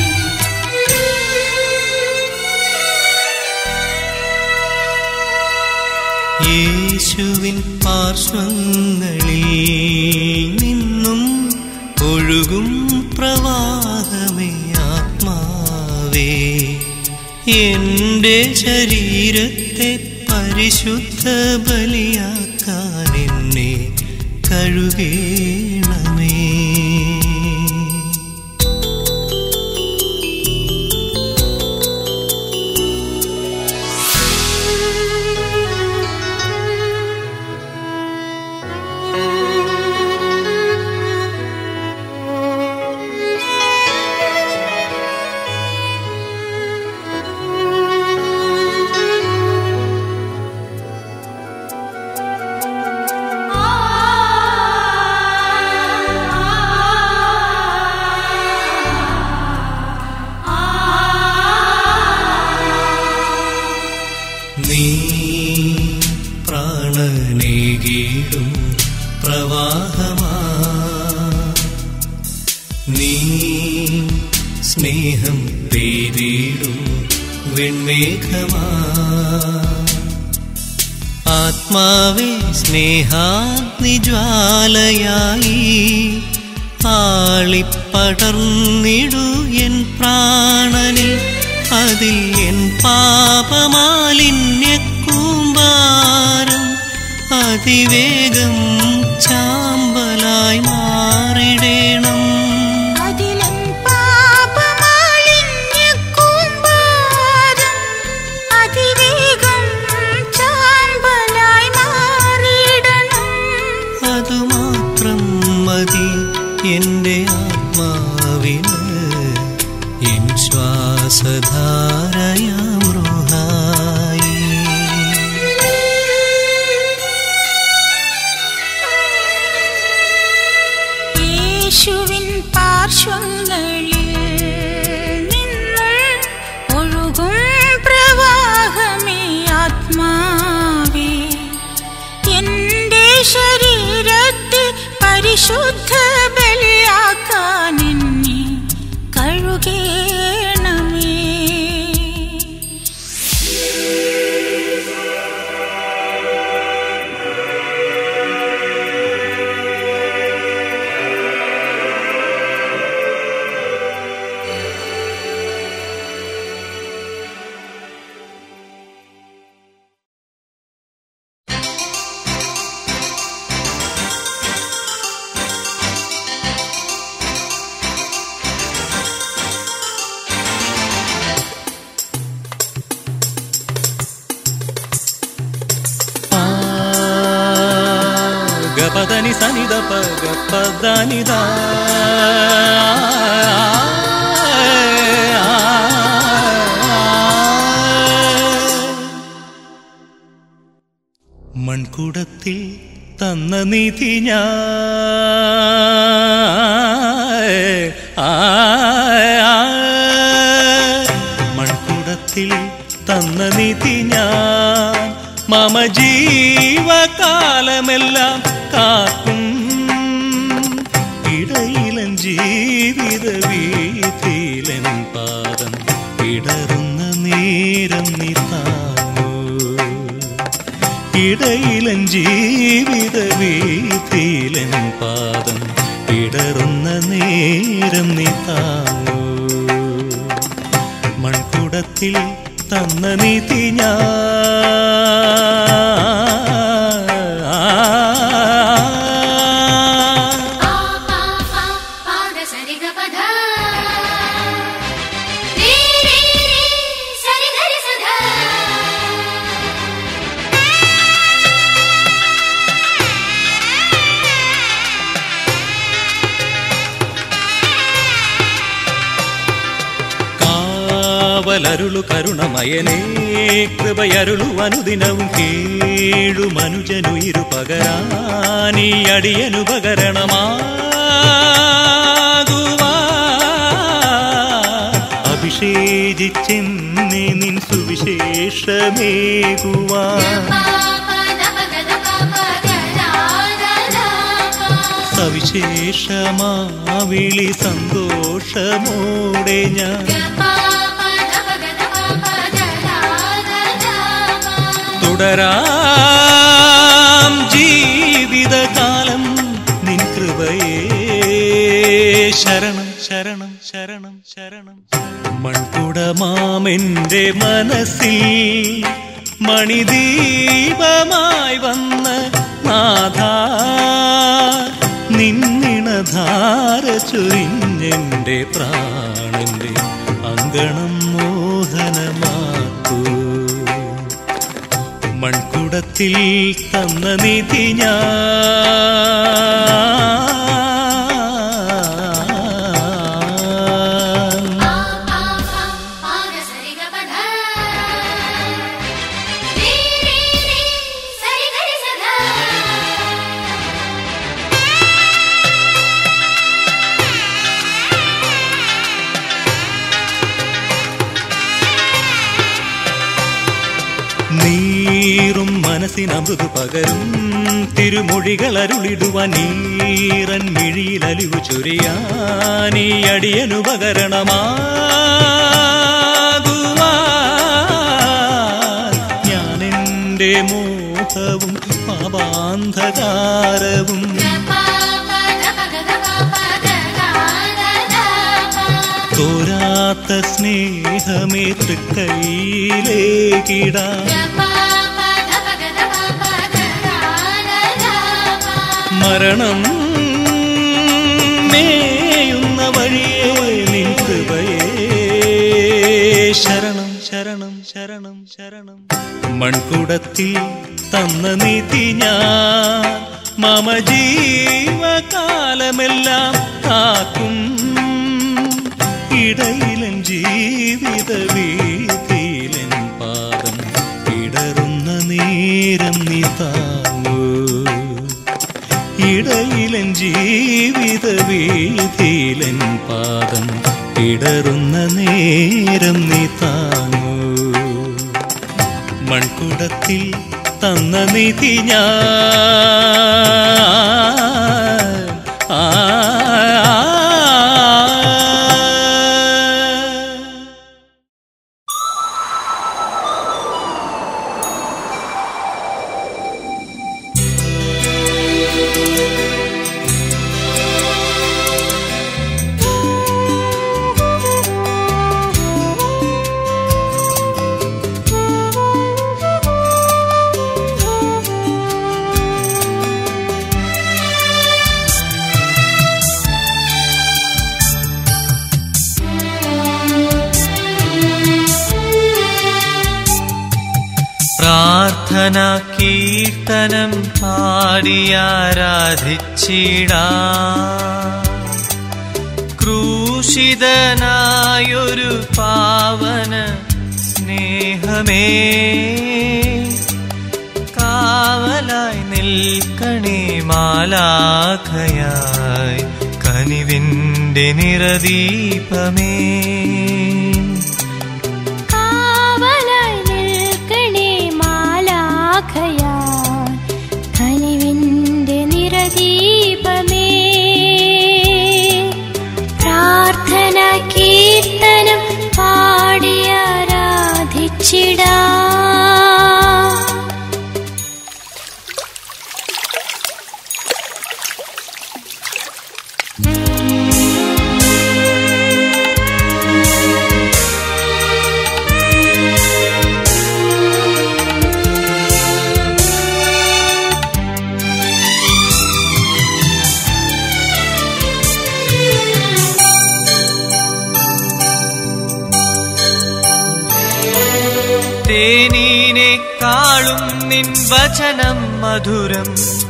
യേശുവിൻ പാർശ്വങ്ങളിൽ നിന്നും ഒഴുകും പ്രവാഹമേ ആത്മാവേ, എന്റെ ശരീരത്തെ പരിശുദ്ധ ബലിയാക്കാൻ എന്നെ കഴുകേണമേ. നീ പ്രാണനേകിടും പ്രവാഹമാ, നീ സ്നേഹം പെയ്തിടും വെൺമേഘമാ. ആത്മാവേ സ്നേഹാഗ്നിജ്വാലയായി ആളിപ്പടർന്നിടു എൻ പ്രാണനിൽ. അതിൽ എൻ പാപമാലിന്യക്കൂമ്പാരം അതിവേഗം ചാമ്പലായി മാറിടേണം. അതിലെൻ പാപമാലിന്യക്കൂമ്പാരം അതിവേഗം ചാമ്പലായി മാറിടണം. അതുമാത്രം മതി എൻ്റെ ആത്മാവിന്, എൻ ശ്വാസധാരയാം റൂഹായി. യേശുവിൻ പാർശ്വങ്ങളിൽ നിന്നും ഒഴുകും പ്രവാഹമേ ആത്മാവേ, എന്റെ ശരീരത്തെ പരിശുദ്ധ ബലിയാക്കാൻ എന്നെ കഴുകേണമേ. గపదని సనిద పగపదనిదా മൺകുടത്തിൽ തന്ന നിധി ഞാൻ, മൺകുടത്തിൽ തന്ന നിധി ഞാൻ മമ ജീവകാലമെല്ലാം കാക്കും. ഇടയിലൻ ജീവിത വീഥിയിലൻ പാദം ഇടറുന്ന നേരം നീ താങ്ങൂ. ഇടയിലൻ ജീവിത വീഥിയിലൻ പാദം ഇടറുന്ന നേരം നീ താങ്ങൂ. മൺകുടത്തിൽ തന്ന നിധി കാവലരുളു കരുണമയനേ, കൃപയരുളു അനുദിനവും കേഴു മനുജനുയിരു പകരാനീ അടിയനു പകരണമാകുവാ. അഭിഷേചിച്ചെന്നെ നിൻ സുവിശേഷമേകുവാ. സവിശേഷമാവിളി സന്തോഷമോടെ ഞാൻ തുടരാം ജീവിതകാലം നിൻ കൃപയേ. ശരണം ശരണം ശരണം ശരണം. മൺകുടമാമെന്റെ മനസ്സിൽ മണിദീപമായി വന്ന നാഥ നിന്നിണധാര ചൊരിഞ്ഞെന്റെ പ്രാണന്റെ അങ്കണം മോഹനമാക്കൂ. മൺകുടത്തിൽ തന്ന നിധി നീറും മനസ്സിനമൃതു പകരും തിരുമൊഴികൾ അരുളിടുവാൻ നീറൻ മിഴിയിലലിവു ചൊരിയാനീ അടിയനുപകരണമാകുവാൻ ഞാനെന്റെ മോഹവും പാപാന്ധകാരവും തോരാത്ത സ്നേഹമേ തൃക്കൈയിലേക്കിടാം. മരണം മേയുന്ന വഴിയേ നിൻ കൃപയേ ശരണം ശരണം ശരണം ശരണം. മൺകുടത്തിൽ തന്ന നിധി ഞാൻ മമ ജീവകാലമെല്ലാം കാക്കും. ഇടയിലൻ ജീവിത വീതിയിലൻ പാദം ഇടറുന്ന നേരം നീ താങ്ങൂ. ഇടയിലൻ ജീവിത വീതിയിലൻ പാദം ഇടറുന്ന നേരം നീ താങ്ങൂ. മൺകുടത്തിൽ തന്ന നിധി ഞാൻ ആ പ്രാർത്ഥന കീർത്തനം പാടിയാരാധിച്ചിടാം. ക്രൂശിതനായൊരു പാവന സ്നേഹമേ കാവലായി നിൽക്കണേ മാലാഖയായി കനിവിന്റെ നിറദീപമേ. കനിവിന്റെ നിറദീപമേ പ്രാർത്ഥന കീർത്തനം പാടിയാരാധിച്ചിടാം. തേനീനേക്കാളും നിൻ വചനം മധുരം,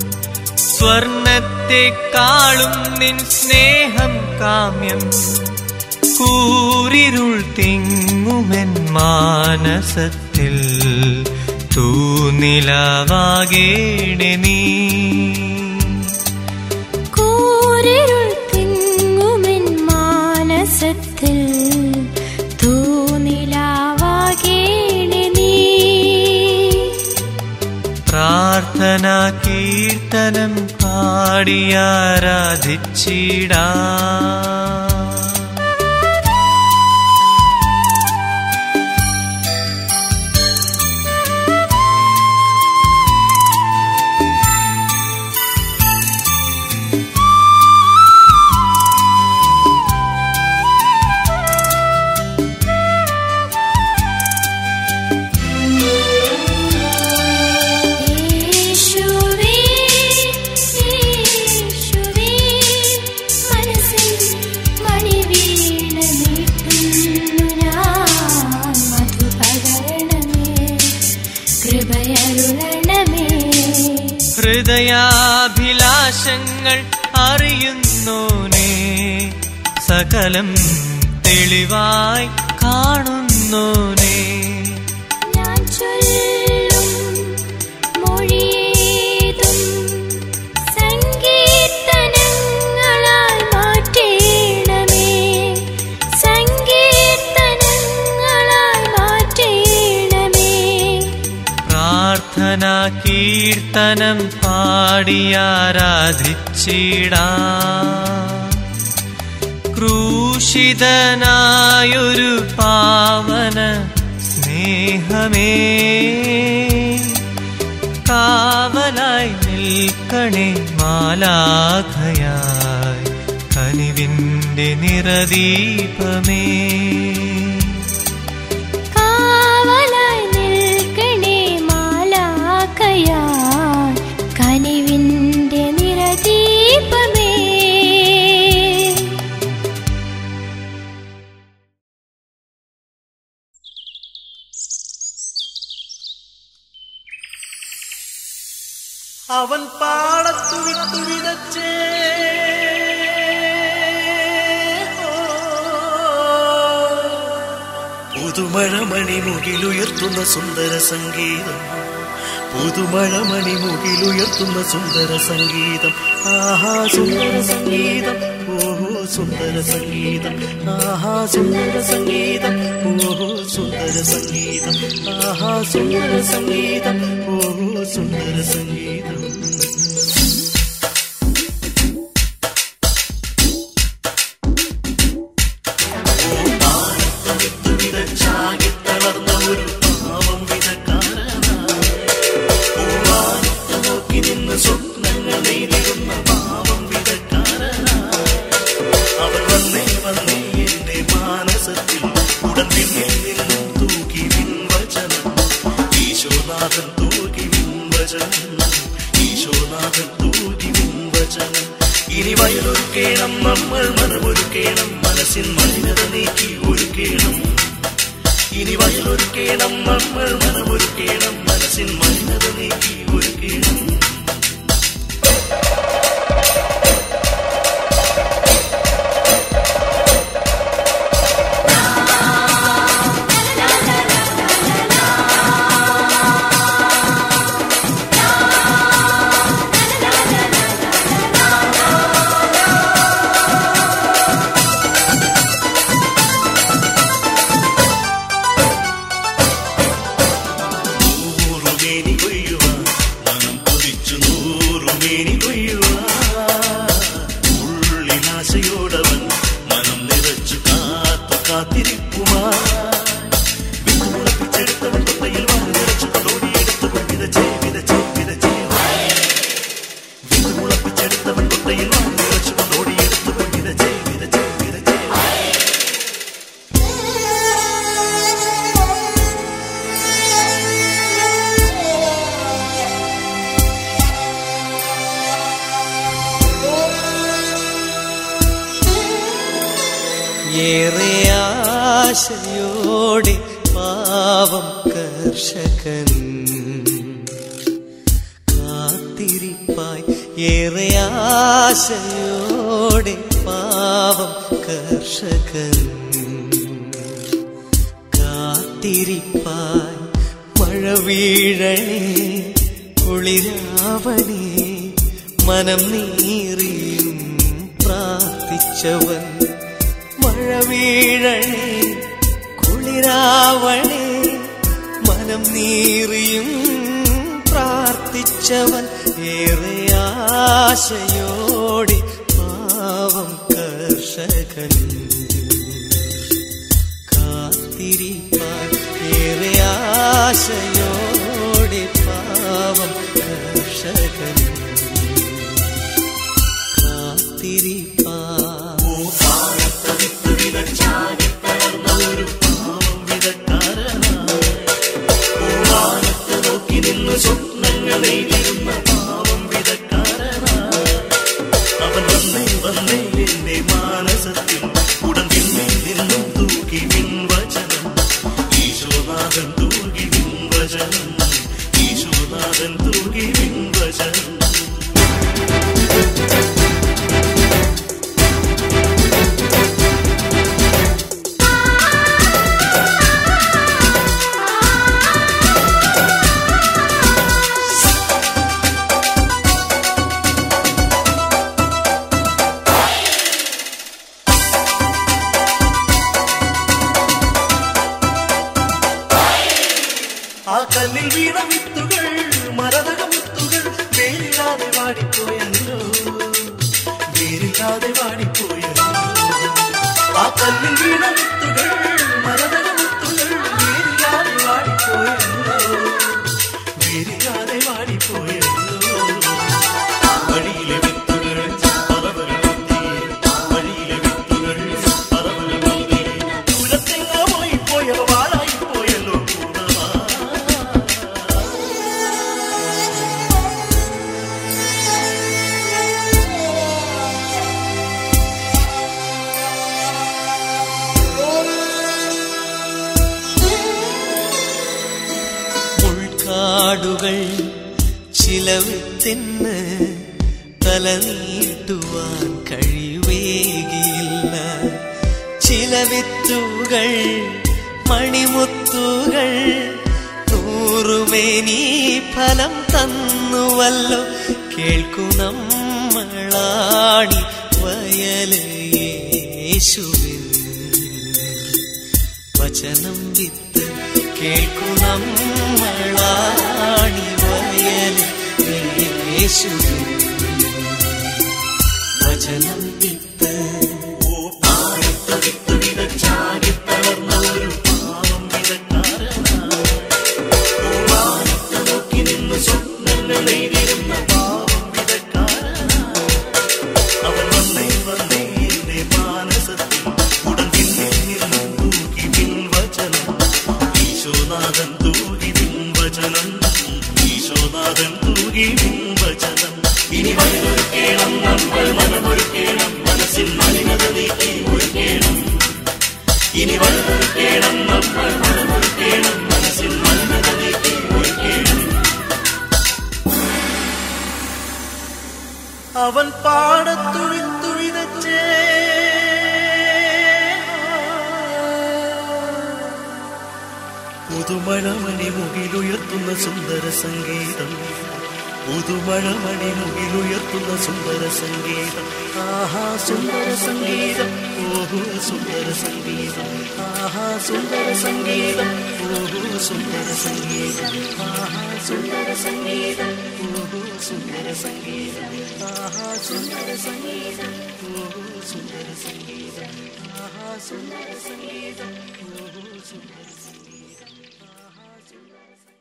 സ്വർണത്തെക്കാളും നിൻ സ്നേഹം കാമ്യം. കൂരിരുൾ തിങ്ങുമെൻ മാനസത്തിൽ തൂനിലാവാകേണേ നീ. കൂരിരുൾ തിങ്ങുമെൻ മാനസത്തിൽ തൂനിലാവാകേണേ നീ. പ്രാർത്ഥന കീർത്തനം പാടിയാരാധിച്ചിടാം. അറിയുന്നോനേ, സകലം തെളിവായി കാണുന്നോനേ. ഞാൻ ചൊല്ലും മൊഴിയേതും സങ്കീർത്തനങ്ങളാൽ മാറ്റേണമേ, സങ്കീർത്തനങ്ങളാൽ മാറ്റേണമേ. പ്രാർത്ഥന കീർത്തനം പാടിയാരാധിച്ചിടാം. ക്രൂശിതനായൊരു പാവന സ്നേഹമേ, കാവലായി നിൽക്കണേ മാലാഖയായി കനിവിൻ്റെ നിറദീപമേ. കാവലായി നിൽക്കണേ മാലാഖയായി കനിവിൻ്റെ നിറദീപമേ. അവൻ പാടത്തു വിട്ടു വിതച്ചേ, പുതുമഴമണി മുകിലുയർത്തുന്ന സുന്ദര സംഗീതം, പുതുമഴമണി മുകിലുയർത്തുന്ന സുന്ദര സംഗീതം. ആഹാ സുന്ദര സംഗീതം, ഓഹോ സുന്ദര സംഗീതം. ആഹാ സുന്ദര സംഗീതം, ഓഹോ സുന്ദര സംഗീതം. ആഹാ സുന്ദര സംഗീതം, ഓഹോ സുന്ദര സംഗീതം. തളർന്ന ഒരു പാവം വിധക്കാരനായി നോക്കി നിന്ന് സ്വപ്നങ്ങൾ നെയ്തിരുന്ന പാവം വിധക്കാരനായി അവർ വന്നേ വന്നേ എന്റെ മാനസത്തിൽ ഉടൻ പിന്നിൽ നിന്നും തൂക്കി വിൻവചനം. ഈശോനാഥൻ തൂക്കി വിൻവചനം, ഈശോനാഥൻ തൂക്കി വിൻവചനം. ഇനി വയലൊരുക്കേണം നമ്മൾ മനമൊരുക്കേണം, മനസ്സിൻ മലിനത നീക്കി ഒരുക്കേണം. ഇനി വയലൊരുക്കേണം നമ്മൾ മനമൊരുക്കേണം, മനസ്സിൻ മലിനത നീക്കി ഒരുക്കേണം. ഉള്ളിനാശയോടവൻ മനം നിറച്ചു കാത്തു കാത്തിരിക്കുമാ. വിത്തുമുളപ്പിച്ചെടുത്തവൻ തൊട്ടയിൽ വാങ്ങി നിറച്ചു തോടിയെടുത്തവൻ വിതച്ചേ വിതച്ചേ വിതച്ചേ. വിത്തുമുളപ്പിച്ചെടുത്തവൻ തൊട്ടയിൽ വാങ്ങി നിറച്ചു തോടിയെടുത്തവൻ വിതച്ചേ വിതച്ചേ വിതച്ചേ. ഏറെ ആശയോടെ പാവം കർഷകൻ കാത്തിരിപ്പായി, ഏറെ ആശയോടെ പാവം കർഷകൻ കാത്തിരിപ്പായി. മഴ വീഴണേ കുളിരാവണേ മനം നീറിയും പ്രാർത്ഥിച്ചവൻ. മഴ വീഴണേ കുളിരാവണേ മനം നീറിയും പ്രാർത്ഥിച്ചവൻ. ഏറെ ആശയോടെ പാവം കർഷകൻ കാത്തിരിപ്പാൻ, ഏറെ ആശയോടെ പാവം കർഷകൻ കാത്തിരിപ്പാൻ. ഒരു പാവം വിധക്കാരനായി നോക്കി നിന്ന് സ്വപ്നങ്ങൾ നെയ്തിരുന്ന പാവം വിധക്കാരനായി അവൻ വന്നേ വന്നേ എന്റെ മാനസത്തിൽ ഉടൻ പിന്നിൽ നിന്നും തൂക്കി വിൻവചനം. ഈശോനാഥൻ തൂക്കി വിൻവചനം, ഈശോനാഥൻ തൂക്കി വിൻവചനം. കല്ലിൽ വീണ വിത്തുകൾ മരതക മുത്തുകൾ വേരില്ലാതെ വാടിപ്പോയല്ലോ, വേരില്ലാതെ വാടിപ്പോയല്ലോ. ആ കല്ലിൽ വീണ വിത്തുകൾ മരതക മുത്തുകൾ വേരില്ലാതെ വാടിപ്പോയല്ലോ, വേരില്ലാതെ വാടിപ്പോയല്ലോ. വഴിയിലെ വിത്തുകൾ പറവകൾ കൊത്തി, വഴിയിലെ വിത്തുകൾ പറവകൾ കൊത്തി, ദൂരത്തെങ്ങോ പോയി പോയവ വാഴായി പോയല്ലോ കൂടവാ. മുൾക്കാടുകൾ ചിലവിത്തിന് തല നീട്ടുവാൻ കഴിയുവേകിയില്ല. ചില വിത്തുകൾ മണിമുത്തുകൾ നൂറുമേനി ഫലം തന്നുവല്ലോ. കേൾക്കുന്നമ്മളാണി വയല് യേശുവിൻ വചനം വിത്ത്, കേൾക്കുന്നമ്മളാണി വയല് യേശുവിൻ വചനം വിത്ത്. ഓ പാടത്ത വിത്ത് വിതച്ചാകി തളർന്ന ഒരു പാവം വിതക്കാരനാ, വാനത്ത് നോക്കി നിന്ന് സ്വപ്നങ്ങൾ എഴുതിയിരുന്ന പാവം വിതക്കാരനാ. അവൻ വന്നേ വന്നേ എന്റെ മാനസത്തിൽ ഉടൻ പിന്നിൽ നിന്ന് തൂക്കി പിൻവചനം. ഈശോനാഥൻ തൂകി പിൻവചനം, ഈശോനാഥൻ തൂകി പിൻവചനം. ഇനി വഴിയൊരുക്കേണം നമ്മൾ മനമൊരുക്കേണം, മനസ്സിൻ മലിനത നീക്കി ഒരുക്കേണം. ഇനി വഴിയൊരുക്കേണം നമ്മൾ മനമൊരുക്കേണം, മനസ്സിൻ മലിനത നീക്കി ഒരുക്കേണം. അവൻ പാടത്തുഴിത്തുഴിതച്ചേ പുതുമഴമണി മുകിലുയർത്തുന്ന സുന്ദര സംഗീതം, പുതുമഴമണി മുകിലുയർത്തുന്ന സുന്ദര സംഗീതം. ആഹാ സുന്ദര സംഗീതം, ഓഹോ സുന്ദര സംഗീതം. ആഹാ സുന്ദര സംഗീതം, ഓഹോ സുന്ദര സംഗീതം. ആഹാ സുന്ദര സംഗീതം, ഓഹോ സുന്ദര സംഗീതം. ആഹാ സുന്ദര സംഗീതം, ഓഹോ സുന്ദര സംഗീതം. ആഹാ സുന്ദര സംഗീതം, ഓഹോ സുന്ദര സംഗീതം. ആഹാ സുന്ദര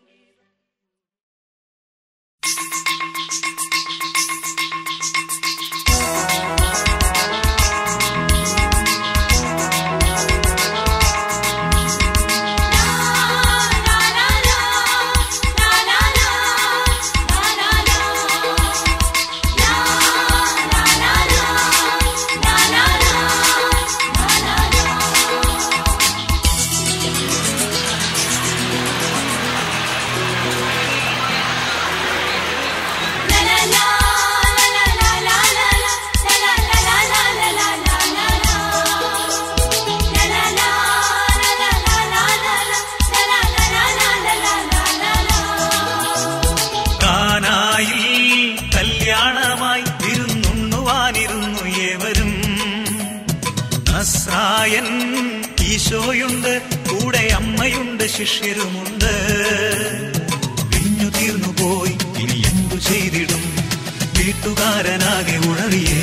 നസ്രായൻ ഈശോയുണ്ട്, കൂടെ അമ്മയുണ്ട്, ശിഷ്യരുമുണ്ട്. വിഞ്ഞു തീർന്നു പോയി ഇനി എന്തു ചെയ്തിടും, വീട്ടുകാരനാകെ ഉഴറിയേ.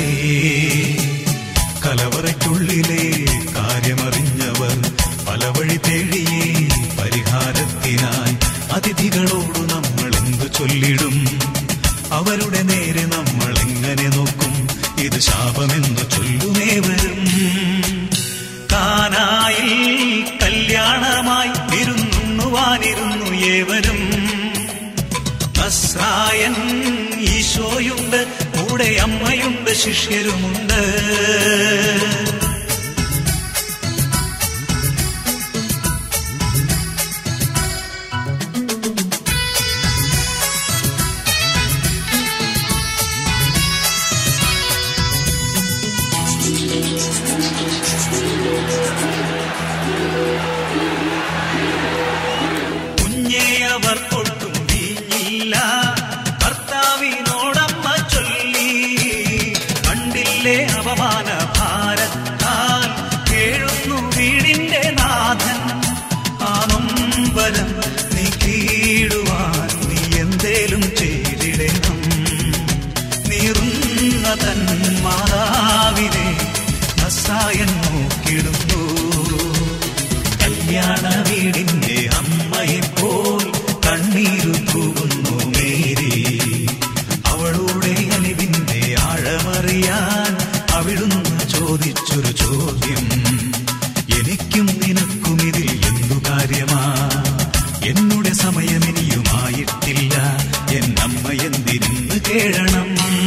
കലവറയ്ക്കുള്ളിലെ കാര്യമറിഞ്ഞവർ പല വഴി തേടിയേ. പരിഹാരത്തിനായി അതിഥികളോടു നമ്മൾ എന്തു ചൊല്ലിടും, അവരുടെ നേരെ നമ്മൾ എങ്ങനെ നോക്കും, ഇത് ശാപമെന്നു ചൊല്ലുമേവരും. കാനായിൽ കല്യാണമായി വിരുന്നുണ്ണുവാനിരുന്നു ഏവരും. നസ്രായൻ ഈശോയുണ്ട്, കൂടെ അമ്മയുണ്ട്, ശിഷ്യരുമുണ്ട്. കുഞ്ഞേയവർക്കൊട്ടും വീഞ്ഞില്ല, ഭർത്താവിനോടമ്മ ചൊല്ലി. കണ്ടില്ലേ അപമാന ഭാരത്താൽ കേഴുന്നു വീടിന്റെ നാഥൻ. ആ നൊമ്പരം നീക്കിയിടുവാൻ പ്രായൻ നോക്കിടുന്നു. കല്യാണ വീടിന്റെ അമ്മയെപ്പോൽ കണ്ണീരു തൂകുന്നു മേരി. അവളുടെ അലിവിന്റെ ആഴമറിയാൻ അവിടുന്ന് ചോദിച്ചൊരു ചോദ്യം, എനിക്കും നിനക്കും ഇതിൽ എന്തു കാര്യമാ? എന്നുടെ സമയമിനിയുമായിട്ടില്ല, എന്നമ്മ എന്തിരുന്ന് കേഴണം?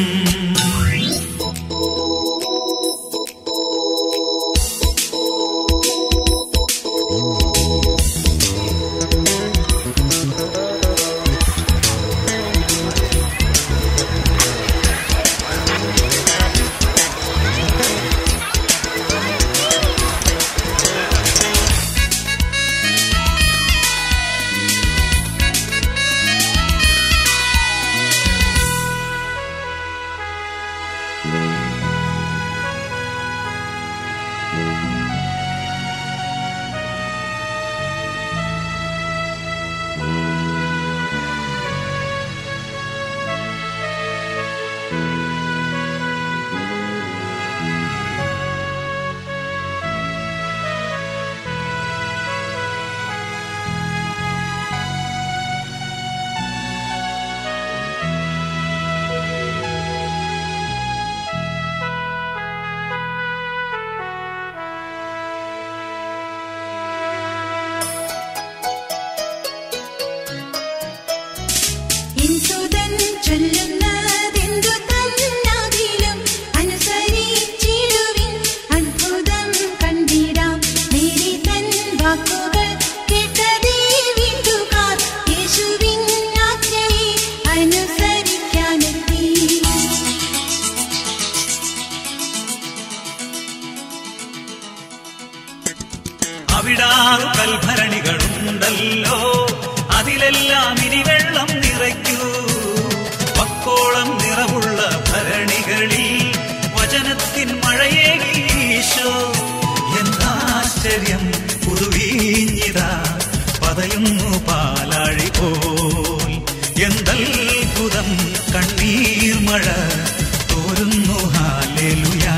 അവിടാറു കൽഭരണികളുണ്ടല്ലോ, അതിലെല്ലാം ഇനി വെള്ളം നിറയ്ക്കൂ. പക്കോളം നിറമുള്ള ഭരണികളിൽ വചനത്തിൻ മഴയേകി ഈശോ. എന്താശ്ചര്യം, പുതുവീഞ്ഞിതാ പതയുന്നു പാലാഴി പോൽ. എന്തത്ഭുതം, കണ്ണീർ മഴ തോരുന്നു ഹല്ലേലൂയാ.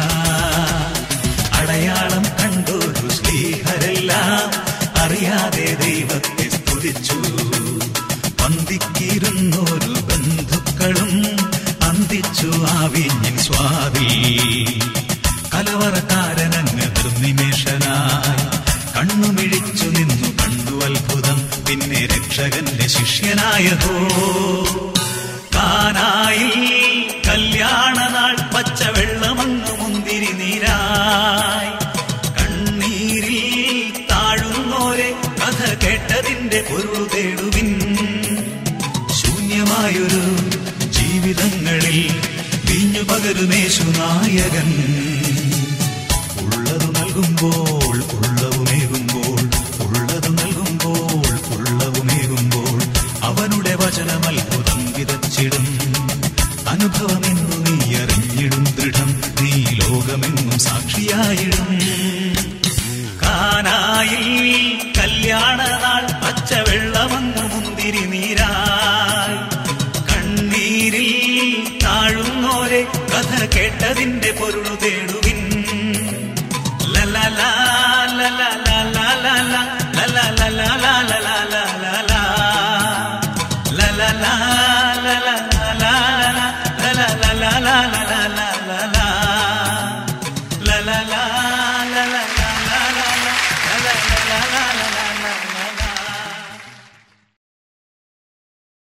അടയാളം കണ്ടൊരു സ്ലീഹരെല്ലാം അറിയാതെ ദൈവത്തെ സ്തുതിച്ചു. പന്തിക്കിരുന്നൊരു ബന്ധുക്കളും അന്തിച്ചു ആ വീഞ്ഞിൻ സ്വാദി. കലവറക്കാരനങ്ങ് നിർനിമേഷനായി കണ്ണുമിഴിച്ചു നിന്നു കണ്ടു അത്ഭുതം. പിന്നെ രക്ഷകന്റെ ശിഷ്യനായതോ കാനായിൽ കല്യാണനാൾ പച്ചവെള്ളമങ്ങ് മുന്തിരി നീരായി. കണ്ണീരിൽ താഴുന്നോരെ കഥ കേട്ടതിന്റെ പൊരുൾ തേടുവിൻ. ശൂന്യമായൊരു ജീവിതങ്ങളിൽ വീഞ്ഞു പകരുമേശു നായകൻ. ഉള്ളതു നൽകുമ്പോൾ ഉള്ളവുമേകുമ്പോൾ, ഉള്ളതു നൽകുമ്പോൾ ഉള്ളവുമേകുമ്പോൾ അവനുടെ വചനം അത്ഭുതം വിതച്ചിടും. അനുഭവമെന്നു നീ അറിഞ്ഞിടും ദൃഢം, നീ ലോകമെങ്ങും സാക്ഷിയായിടും. കാനായിൽ കല്യാണനാൾ പച്ചവെള്ളമങ്ങു മുന്തിരി നീരായി. കണ്ണീരിൽ താഴുന്നോരെ കഥ കേട്ടതിന്റെ പൊരുൾ തേടും.